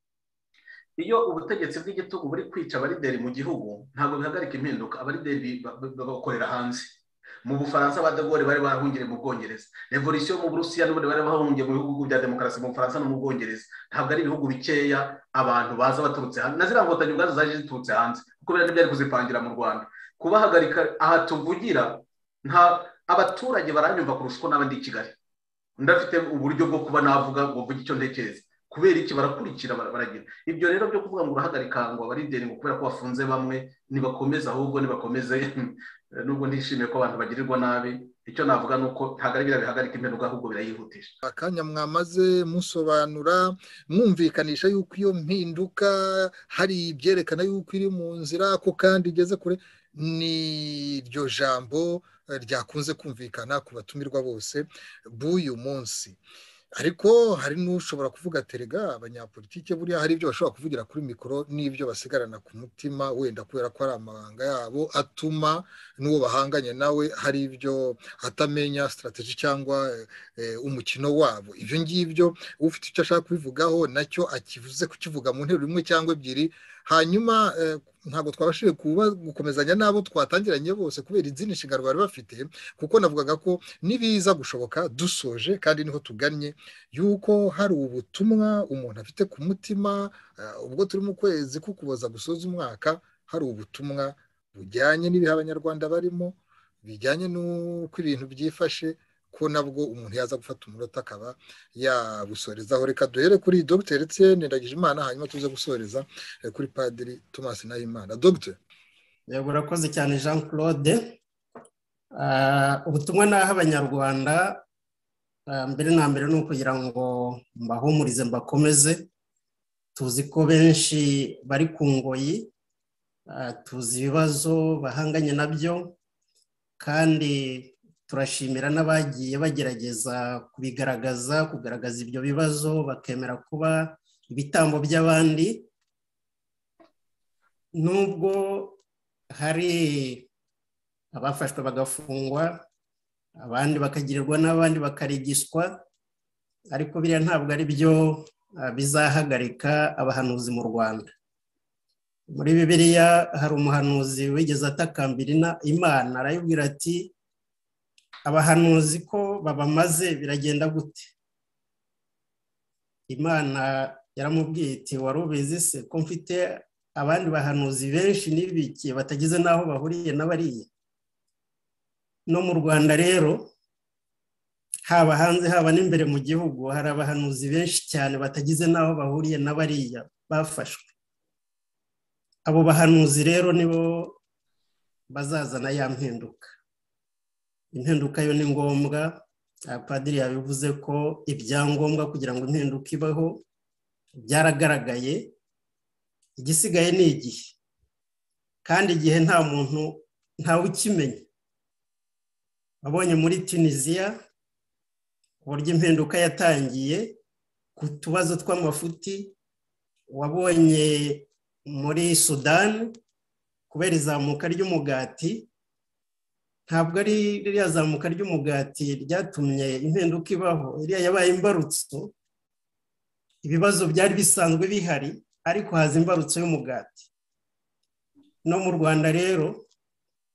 iyo ubutegetsi bw'igitugu buri kwica abarideri mu gihugu ntabwo bihagarika impinduka abarideri bakorera hanze mu Bufaransa ba de Gaulle bari bahungire mu Bwongereza revolution mu Burusiya n'ubundi bari bahungiye mu bihugu bya demokarasi mu Bufaransa no mu Bwongereza ntabwo ari ibihugu bikeya abantu baza baturutse hanze nazira ngo tanyu gazo zaje ziturutse hanze kuko bira byari kuzipangira mu Rwanda kubahagarika aha tuvugira nta abaturage baranyumva kurusha n'abandi i Kigali ndafite uburyo bwo kuba navuga ngo vuga icyo ntekereza kubera iki barakurikira baragira ibyo rero byo kuvuga ngo urahagarika ngo abarideri ngo kubera ko bafunze bamwe nibakomeza ahubwo nibakomeze nubwo ndishimiye ko abantu bagirirwa nabi icyo navuga nuko ntagaribira bihagarika impinduka ahubwo birayihutisha akanya mwamaze musobanura mwumvikanisha yuko iyo mpinduka hari ibyerekana yuko iri mu nzira ko kandi igeze kure ni iryo jambo ryakunze kumvikana ku batumirwa bose b'uyu munsi ariko hari n'ushobora kuvuga terega abanyapolitike buriya hari ibyo bashobora kuvugira kuri mikoro n'ibyo basigarana ku mutima wenda kubera ko ari amabanga yabo atuma n'uwo bahanganye nawe hari ibyo atamenya strategy cyangwa e, umukino wabo ibyo ngibyo ufite icyo ashaka kubivugaho nacyo akivuze kukivuga mu nteruro imwe cyangwa ebyiri hanyuma e, ntabwo twabashije kuba gukomezanya nabo twatangiranye bose kubera izindi nshingano bari bafite kuko navugaga ko nibiza gushoboka dusoje kandi niho tugannye yuko hari ubutumwa umuntu afite ku mutima ubwo turi mu kwezi kukuboza gusoza umwaka hari ubutumwa bujyanye n'ibihe abanyarwanda barimo bijyanye n'uko ibintu byifashe ko nabwo umuntu yaza gufata umunota akaba yabusorezaho reka duhere kuri Dr Etienne Ndagijimana hanyuma tuze gusoreza kuri Padiri Thomas Nahimana Dr yego urakoze cyane Jean Claude ubutumwa naho abanyarwanda mbere na mbere ni ukugira ngo mbahumurize mbakomeze tuzi ko benshi bari ku ngoyi tuzi ibibazo bahanganye nabyo kandi turashimira n'abagiye bagerageza kubigaragaza kugaragaza ibyo bibazo bakemera kuba ibitambo by'abandi nubwo hari abafashwe bagafungwa abandi bakagirirwa n'abandi bakarigiswa ariko biriya ntabwo ari byo bizahagarika abahanuzi mu Rwanda muri Bibiliya hari umuhanuzi wigeze atakambira Imana arayibwira ati abahanuzi ko babamaze biragenda gute Imana yaramubwiye iti warubizi se ko mfite abandi bahanuzi benshi n'ibikiye batagize naho bahuriye n'abariye no mu Rwanda rero haba hanze haba n'imbere mu gihugu hari abahanuzi benshi cyane batagize naho bahuriye n'abariya bafashwe abo bahanuzi rero nibo bazazana ya mpinduka impinduka yo ni ngombwa Padiri yabivuze ko ibyangombwa kugira ngo impinduka ibaho byaragaragaye igisigaye ni igihe kandi igihe nta muntu ntawe ukimenya abonye muri Tunisia uburyo impinduka yatangiye ku tubazo tw'amafuti wabonye muri Sudan kubera izamuka ry'umugati ntabwo ari ririya zamuka ry'umugati ryatumye impinduka ibaho iriya yabaye imbarutso ibibazo byari bisanzwe bihari ariko haza imbarutso y'umugati no mu Rwanda rero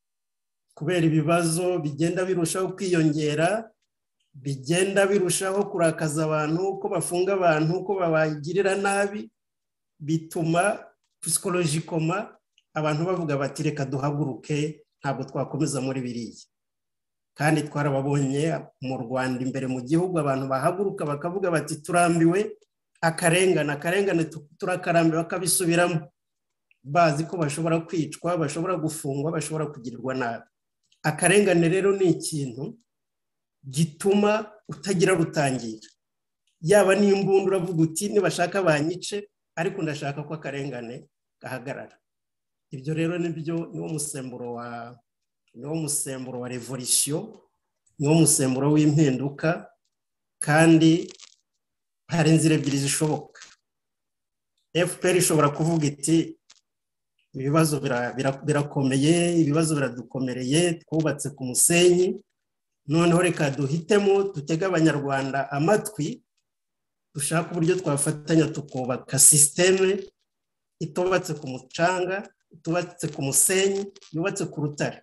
kubera ibibazo bigenda birushaho kwiyongera, bigenda birushaho kurakaza abantu, uko bafunga abantu, uko babagirira nabi, bituma psychologically abantu bavuga bati reka duhaguruke, ntabwo twakomeza muri biriya. Kandi twarababonye mu Rwanda imbere mu gihugu abantu bahaguruka bakavuga bati turambiwe akarengane, akarengane turakarambiwe, bakabisubiramo bazi ko bashobora kwicwa, bashobora gufungwa, bashobora kugirirwa nabi. Akarengane rero ni ikintu gituma utagira rutangira, yaba n'imbunda uravuga uti nibashaka banyice, ariko ndashaka ko akarengane gahagarara. Ibyo rero nibyo niwo musemburo wa niwo musemburo wa revolution, niwo musemburo w'impinduka, kandi hari inzira ebyiri zishoboka. F P R ishobora kuvuga iti ibibazo birakomeye, ibibazo biradukomereye, twubatse ku musenyi, noneho reka duhitemo dutega abanyarwanda amatwi, dushaka uburyo twafatanya tukubaka systeme itubatse ku mucanga, itubatse ku musenyi, yubatse ku rutare.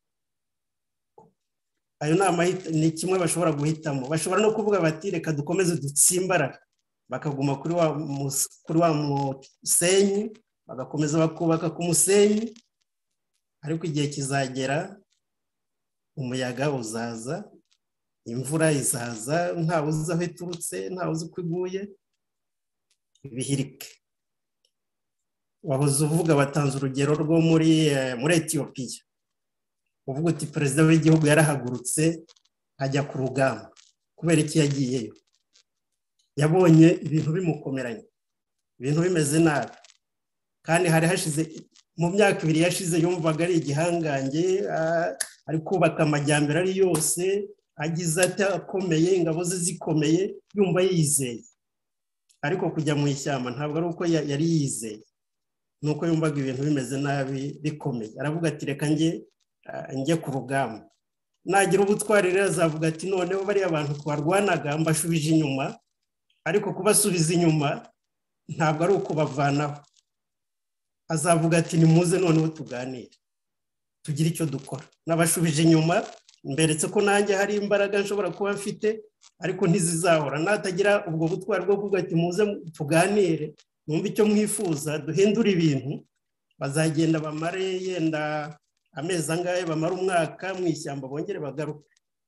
Ayo ni kimwe bashobora guhitamo. Bashobora no kuvuga bati reka dukomeze dutsimbarara, bakaguma kuri wa kuri wa musenyi, bagakomeza bakubaka ku musenyi, ariko igihe kizagera umuyaga uzaza, imvura izaza, ntawe uzi aho iturutse, ntawe uzi uko iguye, ibihirike. Wahoze uvuga batanze urugero rwo muri muri Ethiopia, uvuga uti perezida w'igihugu yarahagurutse ajya ku rugamba. Kubera iki yagiyeyo? Yabonye ibintu bimukomeranye, ibintu bimeze nabi, kandi hari hashize mu myaka ibiri yashize yumvaga ari igihangange, ari kubaka amajyambere ari yose, agize ati akomeye, ingabo ze zikomeye, yumva yizeye. Ariko kujya mu ishyamba ntabwo ari uko yari yizeye, nuko yumvaga ibintu bimeze nabi bikomeye. Aravuga ati reka nge njye ku rugamba. Nagira ubutwari rero azavuga ati noneho bari abantu twarwanaga mbashubije inyuma, ariko kubasubiza inyuma ntabwo ari uko bavanaho. Azavuga ati nimuze noneho tuganire, tugire icyo dukora. Nabashubije inyuma, mberetse ko nanjye hari imbaraga nshobora kuba mfite, ariko ntizizahora. Natagira ubwo butwari bwo kuvuga ati muze tuganire, numva icyo mwifuza, duhindura ibintu, bazagenda bamare yenda amezi angahe, bamara umwaka mu ishyamba, bongere bagaruke.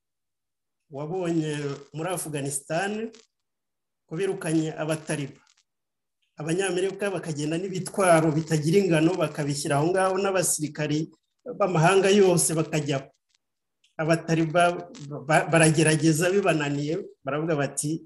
Wabonye muri Afghanistan ko birukanye abatariba, abanyamerika bakagenda n'ibitwaro bitagira ingano bakabishyira aho ngaho, n'abasirikari b'amahanga yose bakajya. Abatariba baragerageza, bibananiye baravuga bati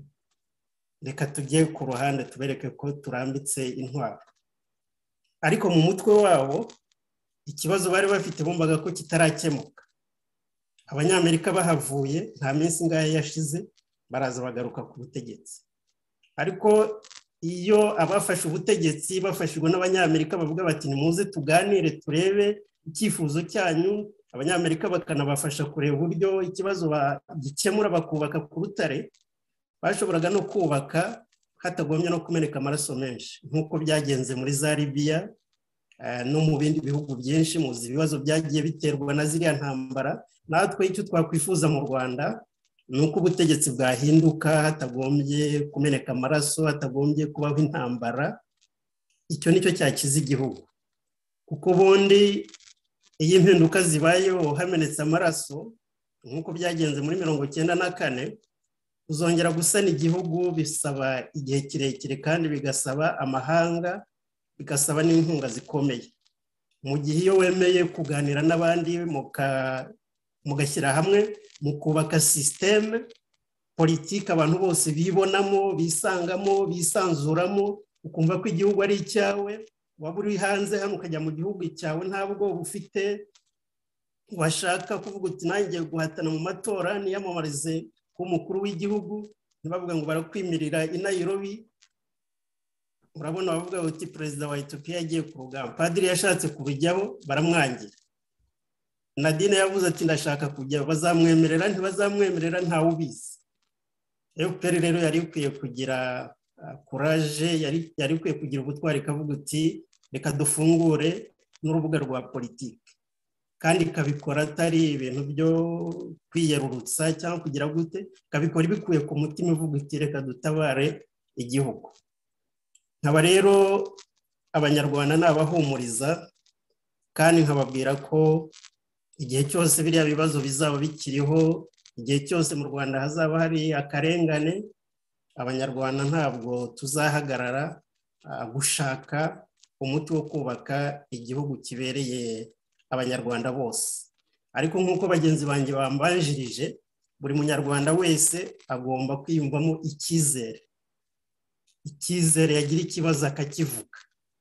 reka tujye ku ruhande tubereke ko turambitse intwaro. Ariko mu mutwe wabo ikibazo bari bafite bumvaga ko kitarakemuka. Abanyamerika bahavuye nta minsi ngahe yashize, baraza bagaruka ku butegetsi. Ariko iyo abafashe ubutegetsi bafashijwe n'abanyamerika bavuga bati nimuze tuganire turebe icyifuzo cyanyu, abanyamerika bakanabafasha kureba uburyo ikibazo bagikemura, bakubaka ku rutare, bashoboraga no kubaka hatagombye no kumeneka amaraso menshi, nk'uko byagenze muri za Libya no mu bindi bihugu byinshi. Muzi ibibazo byagiye biterwa na ziriya ntambara. Natwe icyo twakwifuza mu Rwanda ni uko ubutegetsi bwahinduka hatagombye kumeneka amaraso, hatagombye kubaho intambara. Icyo nicyo cyakiza igihugu, kuko ubundi iyo impinduka zibayeho hamenetse amaraso nk'uko byagenze muri mirongo icyenda na kane, uzongera gusana igihugu bisaba igihe kirekire, kandi bigasaba amahanga, bigasaba n'inkunga zikomeye. Mu gihe iyo wemeye kuganira n'abandi mugashyira hamwe mu kubaka systeme politiki abantu bose bibonamo, bisangamo, bisanzuramo, ukumva ko igihugu ari icyawe, waba uri hanze hano ukajya mu gihugu cyawe ntabwo ufite, washaka kuvuga uti nanjye guhatana mu matora niyamamarize k'umukuru w'igihugu, ntibavuga ngo barakwimirira i Nairobi. Urabona bavuga uti perezida wa Ethiopia yagiye ku rugamba, padiri yashatse kubijyaho baramwangira. Nadine yavuze ati ndashaka kujya, bazamwemerera ntibazamwemerera ntawe ubizi. F P R rero yari ikwiye kugira courage, yari yari ikwiye kugira ubutwari, kavuga uti reka dufungure n'urubuga rwa politiki, kandi ikabikora atari ibintu byo kwiyerurutsa cyangwa kugira gute, ikabikora ibikuye ku mutima ivuga iti reka dutabare igihugu. Nkaba rero abanyarwanda nabahumuriza kandi nkababwira ko igihe cyose biriya bibazo bizaba bikiriho, igihe cyose mu Rwanda hazaba hari akarengane, abanyarwanda ntabwo tuzahagarara gushaka umuti wo kubaka igihugu kibereye abanyarwanda bose. Ariko nk'uko bagenzi banjye bambanjirije, buri munyarwanda wese agomba kwiyumvamo icyizere, icyizere yagira ikibazo akakivuga,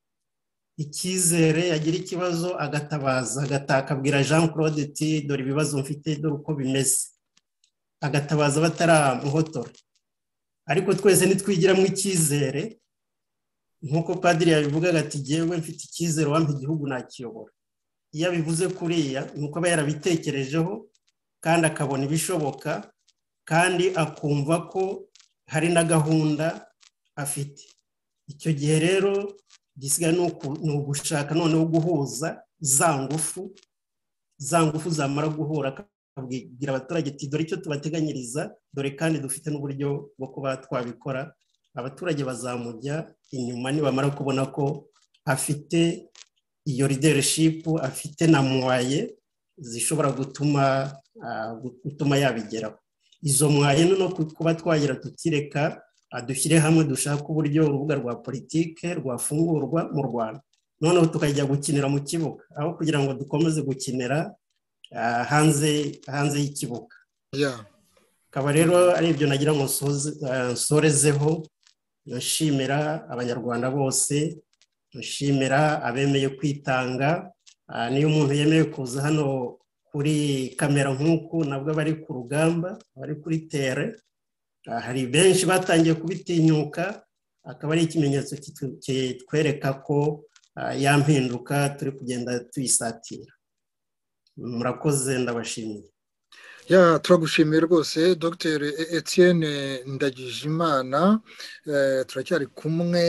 icyizere yagira ikibazo agatabaza, agatakabwira Jean Claude ati dore ibibazo mfite, dore uko bimeze, agatabaza bataramuhotora. Ariko twese nitwigiramo icyizere, nk'uko padiri yabivugaga ati jyewe mfite icyizere wampa igihugu nakiyobora. Iyo abivuze kuriya nuko aba yarabitekerejeho kandi akabona ibishoboka kandi akumva ko hari na gahunda afite. Icyo gihe rero gisigaye ni ugushaka noneho guhuza za ngufu, za ngufu zamara guhura akabwira abaturage ati dore icyo tubateganyiriza, dore kandi dufite n'uburyo bwo kuba twabikora. Abaturage bazamujya inyuma nibamara kubona ko afite iyo leadership, afite na mwaye zishobora gutuma gutuma yabigeraho. Izo mwaye no kuba twagira tutireka dushyire hamwe dushaka uburyo urubuga rwa politike rwafungurwa mu Rwanda, noneho tukajya gukinira mu kibuga aho kugira ngo dukomeze gukinira hanze hanze y'ikibuga. Kaba rero ari ibyo nagira ngo nsorezeho, nshimira abanyarwanda bose, nshimira abemeye kwitanga. Niyo umuntu yemeye kuza hano kuri kamera nk'uku, nabwo bari ku rugamba, bari kuri tere. Hari benshi batangiye kubitinyuka, akaba ari ikimenyetso kitwereka ko ya mpinduka turi kugenda tuyisatira. Murakoze, ndabashimiye. Ya turagushimiye rwose Dr Etienne Ndagijimana. Turacyari kumwe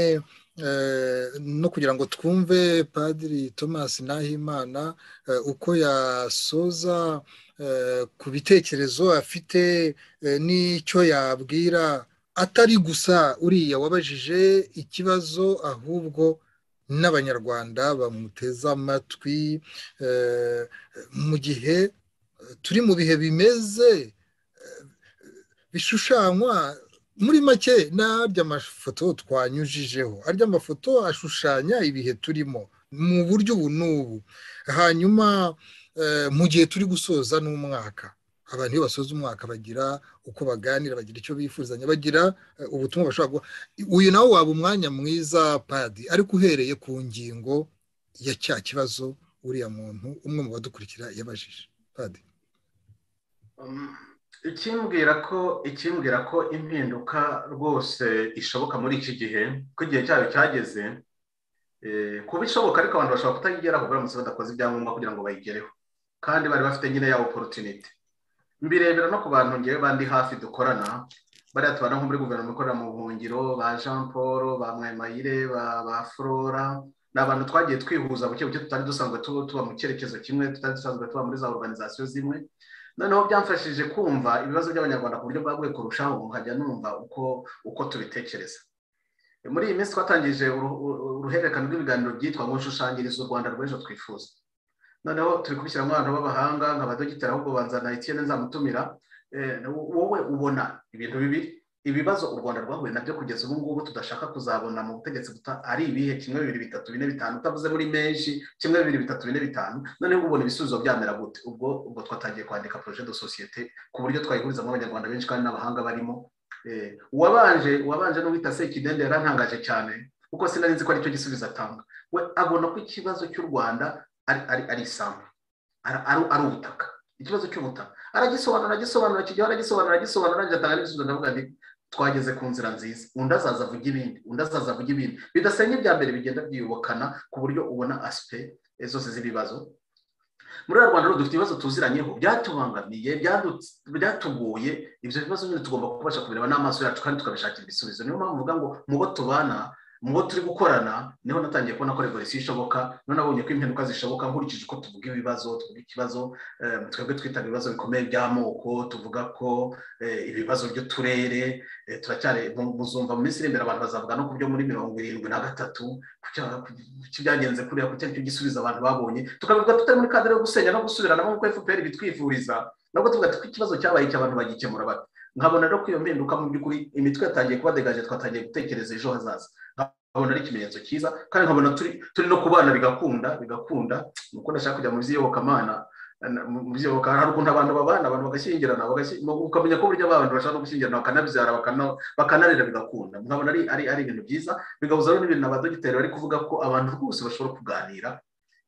no kugira ngo twumve Padiri Thomas Nahimana uko yasoza ku bitekerezo afite n'icyo yabwira, atari gusa uriya wabajije ikibazo ahubwo n'abanyarwanda bamuteza amatwi mu gihe turi mu bihe bimeze bishushanywa. Muri make n'arya mafoto twanyujijeho, arya amafoto ashushanya ibihe turimo mu buryo ubu n'ubu. Hanyuma mu gihe turi gusoza n'umwaka, abantu iyo basoza umwaka bagira uko baganira, bagira icyo bifuzanya, bagira ubutumwa bashobora guha. Uyu nawe waba umwanya mwiza Padi, ariko uhereye ku ngingo ya cya kibazo uriya muntu umwe mu badukurikira yabajije. Padi, ikimbwira ko ikimbwira ko impinduka rwose ishoboka muri iki gihe, ko igihe cyayo cyageze, kuba ishoboka ariko abantu bashobora kutayigeraho baramutse badakoze ibyangombwa kugira ngo bayigereho, kandi bari bafite nyine ya opportunity. Mbirebera no ku bantu ngewe bandi hafi dukorana, bariya tubana nko muri guverinoma ikorera mu buhungiro, ba Jean Paul, ba Mwemayire, ba Flora, ni abantu twagiye twihuza buke buke, tutari dusanzwe tuba mu cyerekezo kimwe, tutari dusanzwe tuba muri za organization zimwe. Noneho byamfashije kumva ibibazo by'abanyarwanda ku buryo bwaguye kurushaho, nkajya numva uko uko tubitekereza. Muri iyi minsi twatangije uruhererekane rw'ibiganiro byitwa ngo nshushanyirize u Rwanda rw'ejo twifuza. Noneho turi kubishyiramo abantu b'abahanga nk'abadogiteri, ahubwo banzana Etienne nzamutumira. Wowe ubona ibintu bibiri, ibibazo u Rwanda rwahuye nabyo kugeza ubu ngubu tudashaka kuzabona mu butegetsi buta ari ibihe, kimwe bibiri bitatu bine bitanu, utavuze muri menshi, kimwe bibiri bitatu bine bitanu. Noneho ubona ibisubizo byamera gute? Ubwo ubwo twatangiye kwandika projet de société ku buryo twayihurizamo abanyarwanda benshi kandi n'abahanga barimo. Uwabanje uwabanje n'uwita Sekidende yarantangaje cyane kuko sinari nzi ko ari cyo gisubizo atanga. We abona ko ikibazo cy'u Rwanda ari ari ari isambu, ari ubutaka, ikibazo cy'ubutaka aragisobanura aragisobanura kijya aragisobanura aragisobanura njatanga n'ibisubizo. Ndavuga nti twageze ku nzira nziza, undi azaza avuga ibindi, undi azaza avuga ibindi, bidasenye bya mbere bigenda byiyubakana ku buryo ubona aspect zose z'ibibazo. Muri Rwanda rero dufite ibibazo tuziranyeho byatubangamiye, byatugoye. Ibyo bibazo nyine tugomba kubasha kubireba n'amaso yacu kandi tukabishakira ibisubizo. Niyo mpamvu mvuga ngo mu bo tubana mu turi gukorana niho natangiye kubona ko revolution ishoboka none nabonye ko impinduka zishoboka nkurikije ko tuvuga ibibazo tuvuga ikibazo twebwe twita ibibazo bikomeye by'amoko tuvuga ko ibibazo by'uturere turacyari muzumva mu minsi iri imbere abantu bazavuga no ku byo muri mirongo irindwi na gatatu kuki byagenze kuriya kuki aricyo gisubiza abantu babonye tukavuga tutari muri kadere yo gusenya no gusubiranamo nk'uko F P R bitwifuriza nabwo tuvuga ko ikibazo cyabaye cy'abantu bagikemura bati nkabona rero ko iyo mpinduka mu by'ukuri imitwe yatangiye kuba degaje twatangiye gutekereza ejo hazaza nkabona ari ikimenyetso cyiza kandi nkabona turi turi no kubana bigakunda bigakunda nuko ndashaka kujya mu by'iyobokamana mu by'iyobokamana hari ukuntu abantu babana abantu bagashyingirana ukamenya ko buryo abantu bashaka no gushyingirana bakanabyara bakanarira bigakunda nkabona ari ari ari ibintu byiza bigabuza rero n'ibintu abadogiteri bari kuvuga ko abantu rwose bashobora kuganira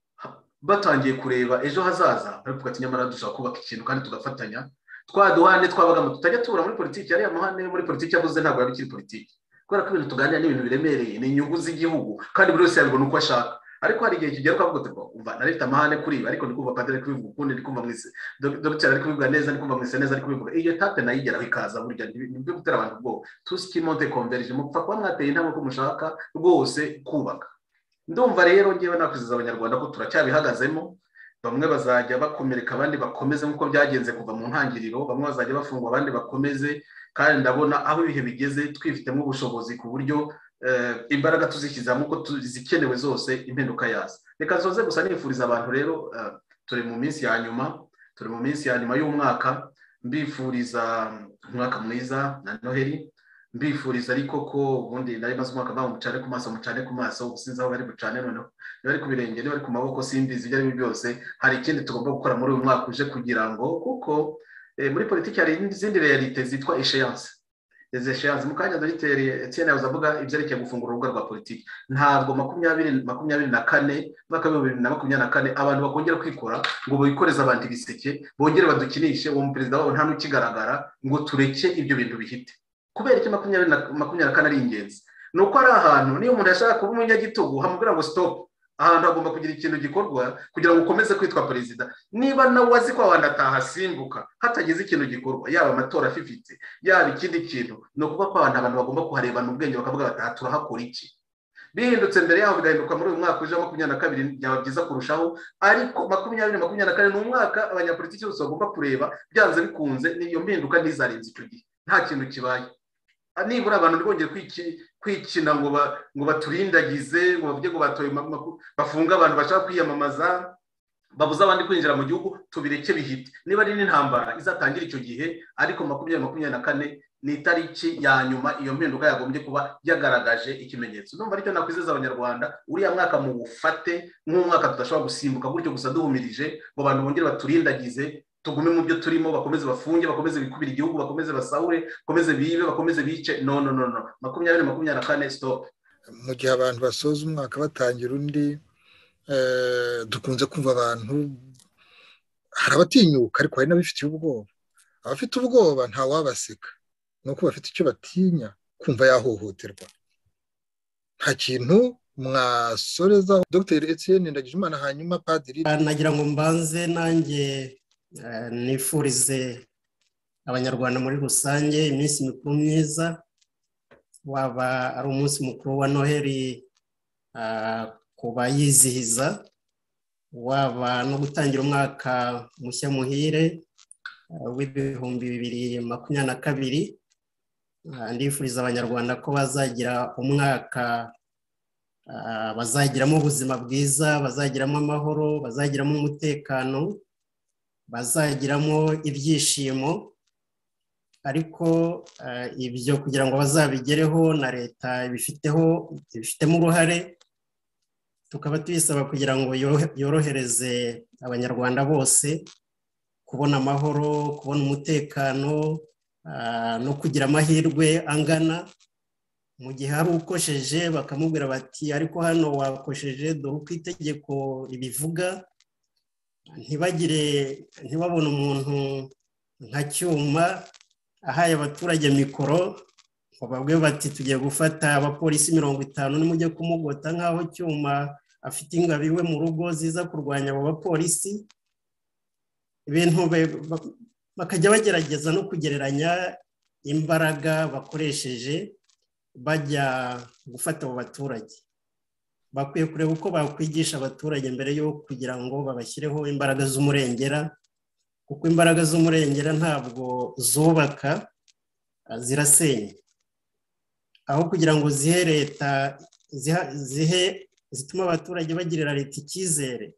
batangiye kureba ejo hazaza ariko ati nyamara dushaka kubaka ikintu kandi tugafatanya twaduhane twabagamo tutajya tubura muri politiki yari amahane muri politiki yavuze ntabwo yabikiri politiki kubera ko ibintu tuganira n'ibintu biremereye ni inyungu z'igihugu kandi buri wese yabibona uko ashaka ariko hari igihe kigera ukavuga uti umva narifite amahane kuri ibi ariko ndi kumva padiri kubivuga ukundi ndi kumva mwise dogiteri ari kubivuga neza ndi kumva mwise neza ari kubivuga iyo tape nayigeraho ikaza burya nibyo gutera abantu ubwoba tuski monte converge mupfa kuba mwateye intambwe ko mushaka rwose kubaka ndumva rero ngewe nakwiziza abanyarwanda ko turacyabihagazemo bamwe bazajya bakomereka abandi bakomeze nk'uko byagenze kuva mu ntangiriro bamwe bazajya bafungwa abandi bakomeze kandi ndabona aho ibihe bigeze twifitemo ubushobozi ku buryo imbaraga tuzishyizamo uko zikenewe zose impinduka yaza reka zoze gusa nifuriza abantu rero turi mu minsi ya nyuma turi mu minsi ya nyuma y'umwaka mbifuriza umwaka mwiza na Noheli mbifuriza ariko ko ubundi nari maze umwaka baho mucane ku maso mucane ku maso ubusinza aho bari bucane noneho bari ku birenge bari ku maboko simbizi ibyo ari byose hari ikindi tugomba gukora muri uyu mwaka uje kugira ngo kuko muri politiki hari izindi realite zitwa échéance les échéances mu kanya dogiteri Etienne yavuga ibyerekeye gufungura urubuga rwa politiki ntabwo makumyabiri makumyabiri na kane mwaka wa bibiri na makumyabiri na kane abantu bakongera kwikora ngo bikoreze abantu ibiseke bongere badukinishe uwo perezida wabo nta n'ukigaragara ngo tureke ibyo bintu bihite kubera iki makumyabiri na kane ari ingenzi nuko ari ahantu niyo umuntu yashaka kuba umunyagitugu hamubwira ngo stop ahantu agomba kugira ikintu gikorwa kugira ngo ukomeze kwitwa perezida niba nawe wazi ko abantu atahasimbuka hatagize ikintu gikorwa yaba amatora afifitse yaba ikindi kintu ni ukuvuga ko abantu abantu bagomba kuharebana ubwenge bakavuga bati turahakora iki bihindutse mbere yaho bigahinduka muri uyu mwaka uje makumyabiri na kabiri byaba byiza kurushaho ariko makumyabiri makumyabiri na kane ni umwaka abanyapolitiki bose bagomba kureba byanze bikunze n'iyo mpinduka ntizarenze icyo gihe nta kintu kibaye nibura abantu ntibongere kwikina ngo ngo baturindagize ngo bavuge ngo batoye bafunga abantu bashaka kwiyamamaza babuza abandi kwinjira mu gihugu tubireke bihite niba ari n'intambara izatangira icyo gihe ariko makumyabiri makumyabiri na kane ni itariki ya nyuma iyo mpinduka yagombye kuba yagaragaje ikimenyetso numva aricyo nakwizeza abanyarwanda uriya mwaka mu bufate nk'umwaka tudashobora gusimbuka gutyo gusa duhumirije ngo abantu bongere baturindagize tugume mu byo turimo bakomeze bafunge bakomeze bikubira igihugu bakomeze basahure bakomeze bibe bakomeze bice no no no no makumyabiri makumyabiri na kane stop mu gihe abantu basoza umwaka batangira undi dukunze kumva abantu hari abatinyuka ariko hari n'abifitiye ubwoba abafite ubwoba nta wabaseka nuko bafite icyo batinya kumva yahohoterwa nta kintu mwasoreza Dr Etienne Ndagijimana hanyuma padiri nagira ngo mbanze nanjye nifurize abanyarwanda muri rusange iminsi mikuru myiza waba ari umunsi mukuru wa Noheli kuba yizihiza waba no gutangira umwaka mushya muhire w'ibihumbi bibiri makumyabiri na kabiri ndifuriza abanyarwanda ko bazagira umwaka bazagiramo ubuzima bwiza bazagiramo amahoro bazagiramo umutekano bazagiramo ibyishimo ariko ibyo kugira ngo bazabigereho na leta ibifiteho ibifitemo uruhare tukaba tubisaba kugira ngo yorohereze abanyarwanda bose kubona amahoro kubona umutekano no kugira amahirwe angana mu gihe hari ukosheje bakamubwira bati ariko hano wakosheje dore uko itegeko ibivuga ntibagire ntibabone umuntu nka Cyuma ahaye abaturage mikoro bababwiye bati tugiye gufata abapolisi mirongo itanu nimujye kumugota nkaho Cyuma afite ingabo iwe mu rugo ziza kurwanya abo bapolisi ibintu bakajya bagerageza no kugereranya imbaraga bakoresheje bajya gufata abo baturage. Bakwiye kureba uko bakwigisha abaturage mbere yo kugira ngo babashyireho imbaraga z'umurengera, kuko imbaraga z'umurengera ntabwo zubaka, zirasenya. Aho kugira ngo zihe leta zihe zituma abaturage bagirira leta icyizere,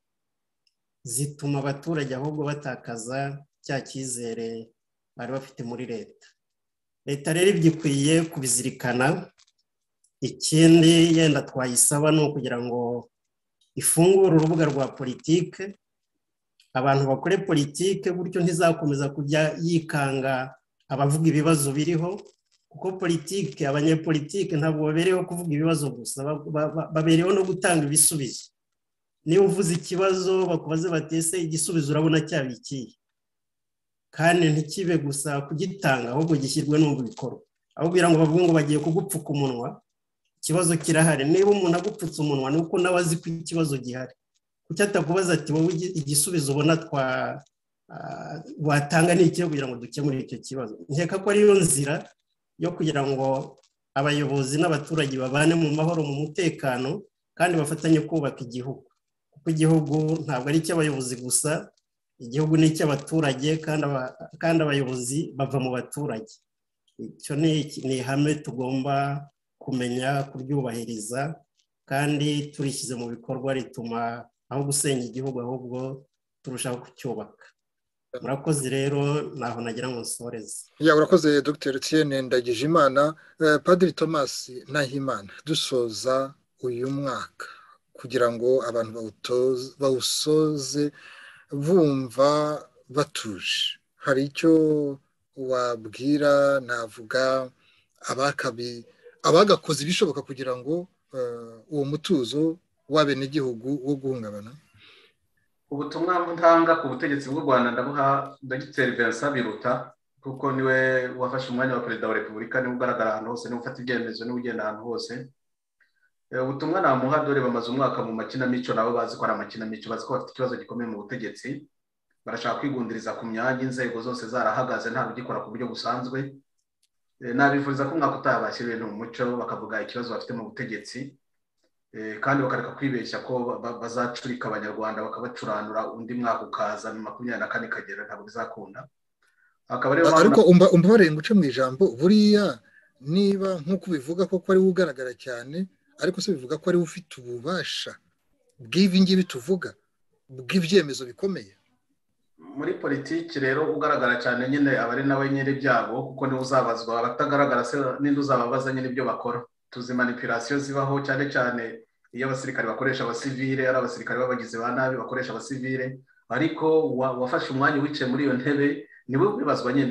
zituma abaturage ahubwo batakaza cya cyizere bari bafite muri leta. Leta rero ibyikwiye kubizirikana. Ikindi yenda twayisaba ni ukugira ngo ifungure urubuga rwa politike, abantu bakore politike buryo ntizakomeza kujya yikanga abavuga ibibazo biriho, kuko politike, abanyepolitike ntabwo babereyeho kuvuga ibibazo gusa, babereyeho no gutanga ibisubizo. Niba uvuze ikibazo bakubaze bati ese igisubizo urabona cyabikiye, kandi ntikibe gusa kugitanga ahubwo gishyirwe no mu bikorwa. Aho kugira ngo bavuge ngo bagiye kugupfuka umunwa, ikibazo kirahari. Niba umuntu agupfutse umunwa ni uko nawe azi ko ikibazo gihari. Kuki atakubaza ati wowe igisubizo ubona twa watanga ni iki kugira ngo dukemure icyo kibazo? Nkeka ko ariyo nzira yo kugira ngo abayobozi n'abaturage babane mu mahoro, mu mutekano, kandi bafatanye kubaka igihugu, kuko igihugu ntabwo ari icy'abayobozi gusa, igihugu ni icy'abaturage, kandi abayobozi bava mu baturage. Icyo ni ihame tugomba kumenya kuryubahiriza, kandi turishyize mu bikorwa rituma aho gusenya igihugu ahubwo turushaho kucyubaka. Murakoze rero, naho nagira ngo nsoreze. Ya, urakoze Dr Etienne Ndagijimana. uh, Padiri Thomas Nahimana, dusoza uyu mwaka kugira ngo abantu bawusoze bumva batuje, hari icyo wabwira? Navuga abakabi abagakoze ibishoboka kugira ngo uwo mutuzo w'abenegihugu wo guhungabana. Ubutumwa ntanga ku butegetsi bw'u Rwanda ndabuha Dr Vincent Biruta, kuko niwe wafashe umwanya wa perezida wa repubulika, niwe ugaragara ahantu hose, niwe ufata ibyemezo, niwe ugenda ahantu hose. Ubutumwa namuha, dore bamaze umwaka mu makinamico, nabo bazi ko ari amakinamico, bazi ko bafite ikibazo gikomeye mu butegetsi, barashaka kwigundiriza ku myanya, inzego zose zarahagaze, nta bigikora ku buryo busanzwe. Nabifuriza ko umwaka utaha bashyira ibintu mu muco, bakavuga ikibazo bafite mu butegetsi, kandi bakareka kwibeshya ko bazacurika abanyarwanda bakabacuranura, undi mwaka ukaza mu makumyabiri na kane kagera, ntabwo bizakunda. Ariko umva barenga uce mu ijambo, buriya niba nk'uko bivuga ko ari we ugaragara cyane, ariko se bivuga ko ari we ufite ububasha bw'ibi ngibi tuvuga, bw'ibyemezo bikomeye muri politiki. Rero ugaragara cyane nyine aba ari nawe nyine ibyago, kuko niwe uzabazwa. Abatagaragara se ninde uzababaza nyine ibyo bakora? Tuzi manipulation zibaho, cyane cyane iyo abasirikare bakoresha abasivile, ari abasirikare b'abagizi ba nabi bakoresha abasivile, ariko wafashe umwanya wicaye muri iyo ntebe niwe ubibazwa nyine.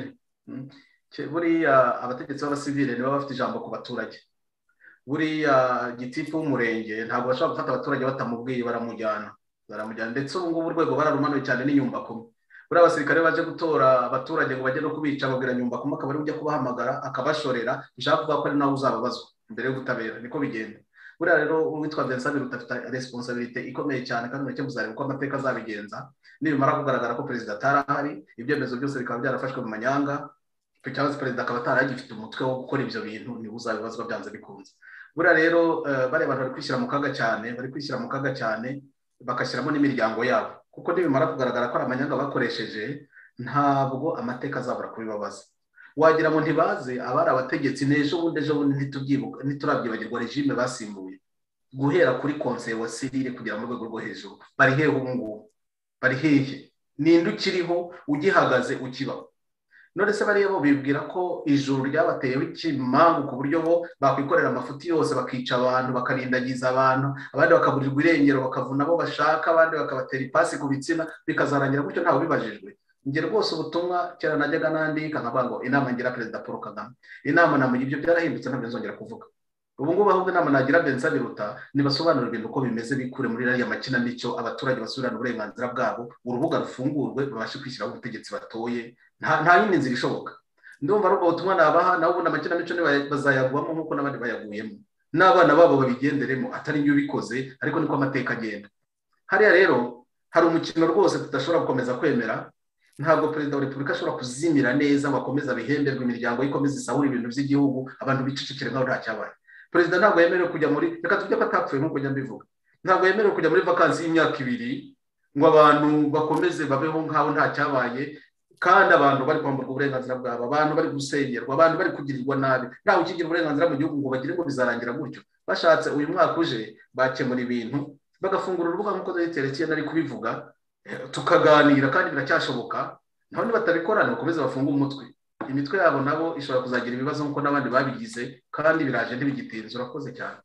Buriya abategetsi b'abasivile nibo bafite ijambo ku baturage. Buriya gitifu w'umurenge ntabwo bashobora gufata abaturage batamubwiye, baramujyana baramujyana ndetse ubu ngubu urwego bararumanuye cyane n'inyumba kumwe. Buriya abasirikare baje gutora abaturage ngo bajye no kubica, babwira nyumba kumwe, akaba ari ujya kubahamagara akabashorera, bishaka kuvuga ko ari nawe uzababazwa imbere y'ubutabera. Niko bigenda. Buriya rero uwitwa Vincent Biruta afite responsibility ikomeye cyane, kandi nacyo muzareba uko amateka azabigenza. Nibimara kugaragara ko perezida atarahari, ibyemezo byose bikaba byarafashwe mu manyanga, cyangwa se perezida akaba ataragifite umutwe wo gukora ibyo bintu, niwe uzabibazwa byanze bikunze. Buriya rero bari abantu bari kwishyira mu kaga cyane, bari kwishyira mu kaga cyane, bakashyiramo n'imiryango yabo, kuko nibimara kugaragara ko ari amanyanga bakoresheje, ntabwo amateka azabura kubibabaza. Wagira ngo ntibaze abari abategetsi n'ejo bundi ejo bundi ntitubyibuka, ntiturabyibagirwa regime basimbuye, guhera kuri conseil wa Cyril kugera mu rwego rwo hejuru. Bari hehe ubu ngubu? Bari hehe? Ninde ukiriho ugihagaze ukibaho? None se bariya bo bibwira ko ijuru ryabateyeho ikimangu ku buryo bo bakwikorera amafuti yose, bakica abantu, bakarindagiza abantu, abandi bakaburirwa irengero, bakavuna abo bashaka, abandi bakabatera ipasi ku bitsina, bikazarangira gutyo ntawe bibajijwe. Nge rwose ubutumwa cyera najyaga nandika nkavuga ngo inama ngira perezida Paul Kagame, inama namugira, ibyo byarahindutse ntabwo nzongera kuvuga. Ubu ngubu ahubwo inama nagira Vincent Biruta, nibasobanura ibintu uko bimeze, bikure muri rariya makinamico, abaturage basubirana uburenganzira bwabo, urubuga rufungurwe, babashe kwishyiraho ubutegetsi batoye. nta nta yindi nzira ishoboka. Ndumva ari ubwo butumwa nabaha, nawe ubundi amakinamico bazayagwamo nk'uko n'abandi bayaguyemo, n'abana babo babigenderemo, atari ibyo ubikoze, ariko niko amateka agenda. Hariya rero hari umukino rwose tudashobora gukomeza kwemera, ntabwo perezida wa repubulika ashobora kuzimira neza ngo akomeze abihemberwe imiryango ikomeze isahura ibintu by'igihugu abantu bicecekere nkaho nta cyabaye perezida ntabwo yemerewe kujya muri reka tujye ko atapfuye nk'uko njya mbivuga ntabwo yemerewe kujya muri vakansi y'imyaka ibiri ngo abantu bakomeze babeho nkaho nta cyabaye kandi abantu bari kwamburwa uburenganzira bwabo abantu bari gusengerwa abantu bari kugirirwa nabi ntawe ukigira uburenganzira mu gihugu ngo bagire ngo bizarangira gutyo bashatse uyu mwaka uje bakemura ibintu bagafungura urubuga nk'uko Dr Etienne ari kubivuga tukaganira kandi biracyashoboka naho nibatabikora bakomeze bafunga umutwe imitwe yabo nabo ishobora kuzagira ibibazo nk'uko n'abandi babigize kandi biraje ntibigitinze urakoze cyane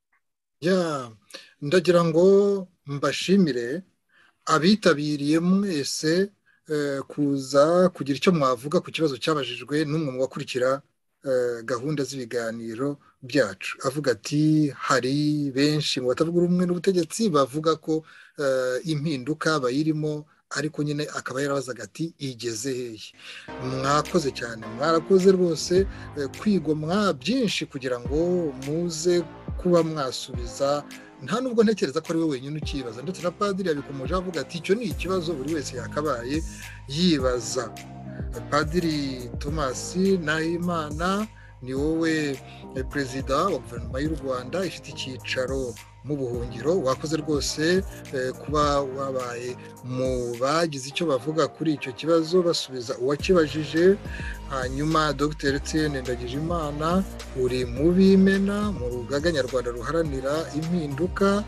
ya ndagira ngo mbashimire abitabiriye mwese kuza kugira icyo mwavuga ku kibazo cyabajijwe n'umwe mu bakurikira gahunda z'ibiganiro byacu avuga ati hari benshi mu batavuga rumwe n'ubutegetsi bavuga ko impinduka bayirimo ariko nyine akaba yarabazaga ati igeze hehe mwakoze cyane mwarakoze rwose kwigomwa byinshi kugira ngo muze kuba mwasubiza nta nubwo ntekereza ko ari we wenyine ukibaza ndetse na padiri yabikomeje avuga ati icyo ni ikibazo buri wese yakabaye yibaza padiri Thomas Nahimana ni wowe perezida wa guverinoma y'u Rwanda ifite icyicaro mu buhungiro wakoze rwose kuba wabaye mu bagize icyo bavuga kuri icyo kibazo basubiza uwakibajije hanyuma Dr Etienne Ndagijimana uri mu bimena mu rugaga nyarwanda ruharanira impinduka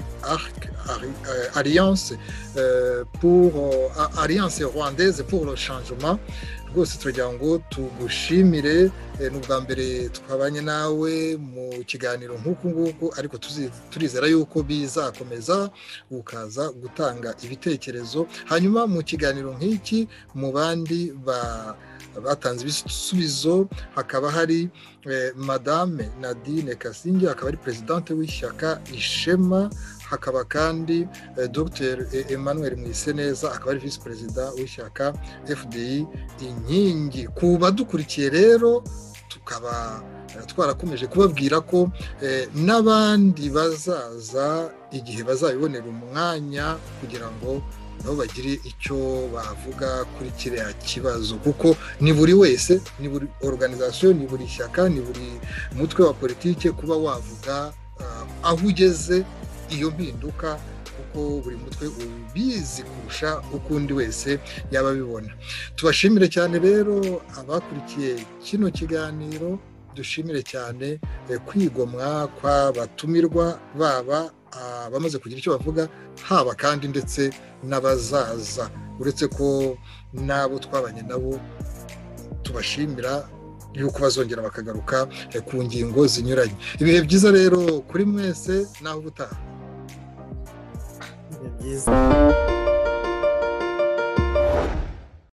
Alliance pour Alliance rwandaise pour le changement rwose turagira ngo tugushimire n'ubwa mbere twabanye nawe mu kiganiro nk'uku nguku ariko turizera yuko bizakomeza ukaza gutanga ibitekerezo hanyuma mu kiganiro nk'iki mu bandi batanze ibisubizo hakaba hari madame Nadine Kasingi akaba ari presidente w'ishyaka Ishema hakaba kandi Dr Emmanuel Mwiseneza akaba ari vice perezida w'ishyaka F D I inkingi ku badukurikiye rero tukaba twarakomeje kubabwira ko n'abandi bazaza igihe bazabibonera umwanya kugira ngo nabo bagire icyo bavuga kuri kiriya kibazo kuko ni buri wese ni buri organisation ni buri shyaka ni buri mutwe wa politike kuba wavuga aho ugeze iyo mpinduka kuko buri mutwe ubizi kurusha uko undi wese yaba abibona tubashimire cyane rero abakurikiye kino kiganiro dushimire cyane kwigomwa kw'abatumirwa baba bamaze kugira icyo bavuga haba kandi ndetse n'abazaza uretse ko nabo twabanye nabo tubashimira yuko bazongera bakagaruka ku ngingo zinyuranye ibihe byiza rero kuri mwese naho ubutaha byiza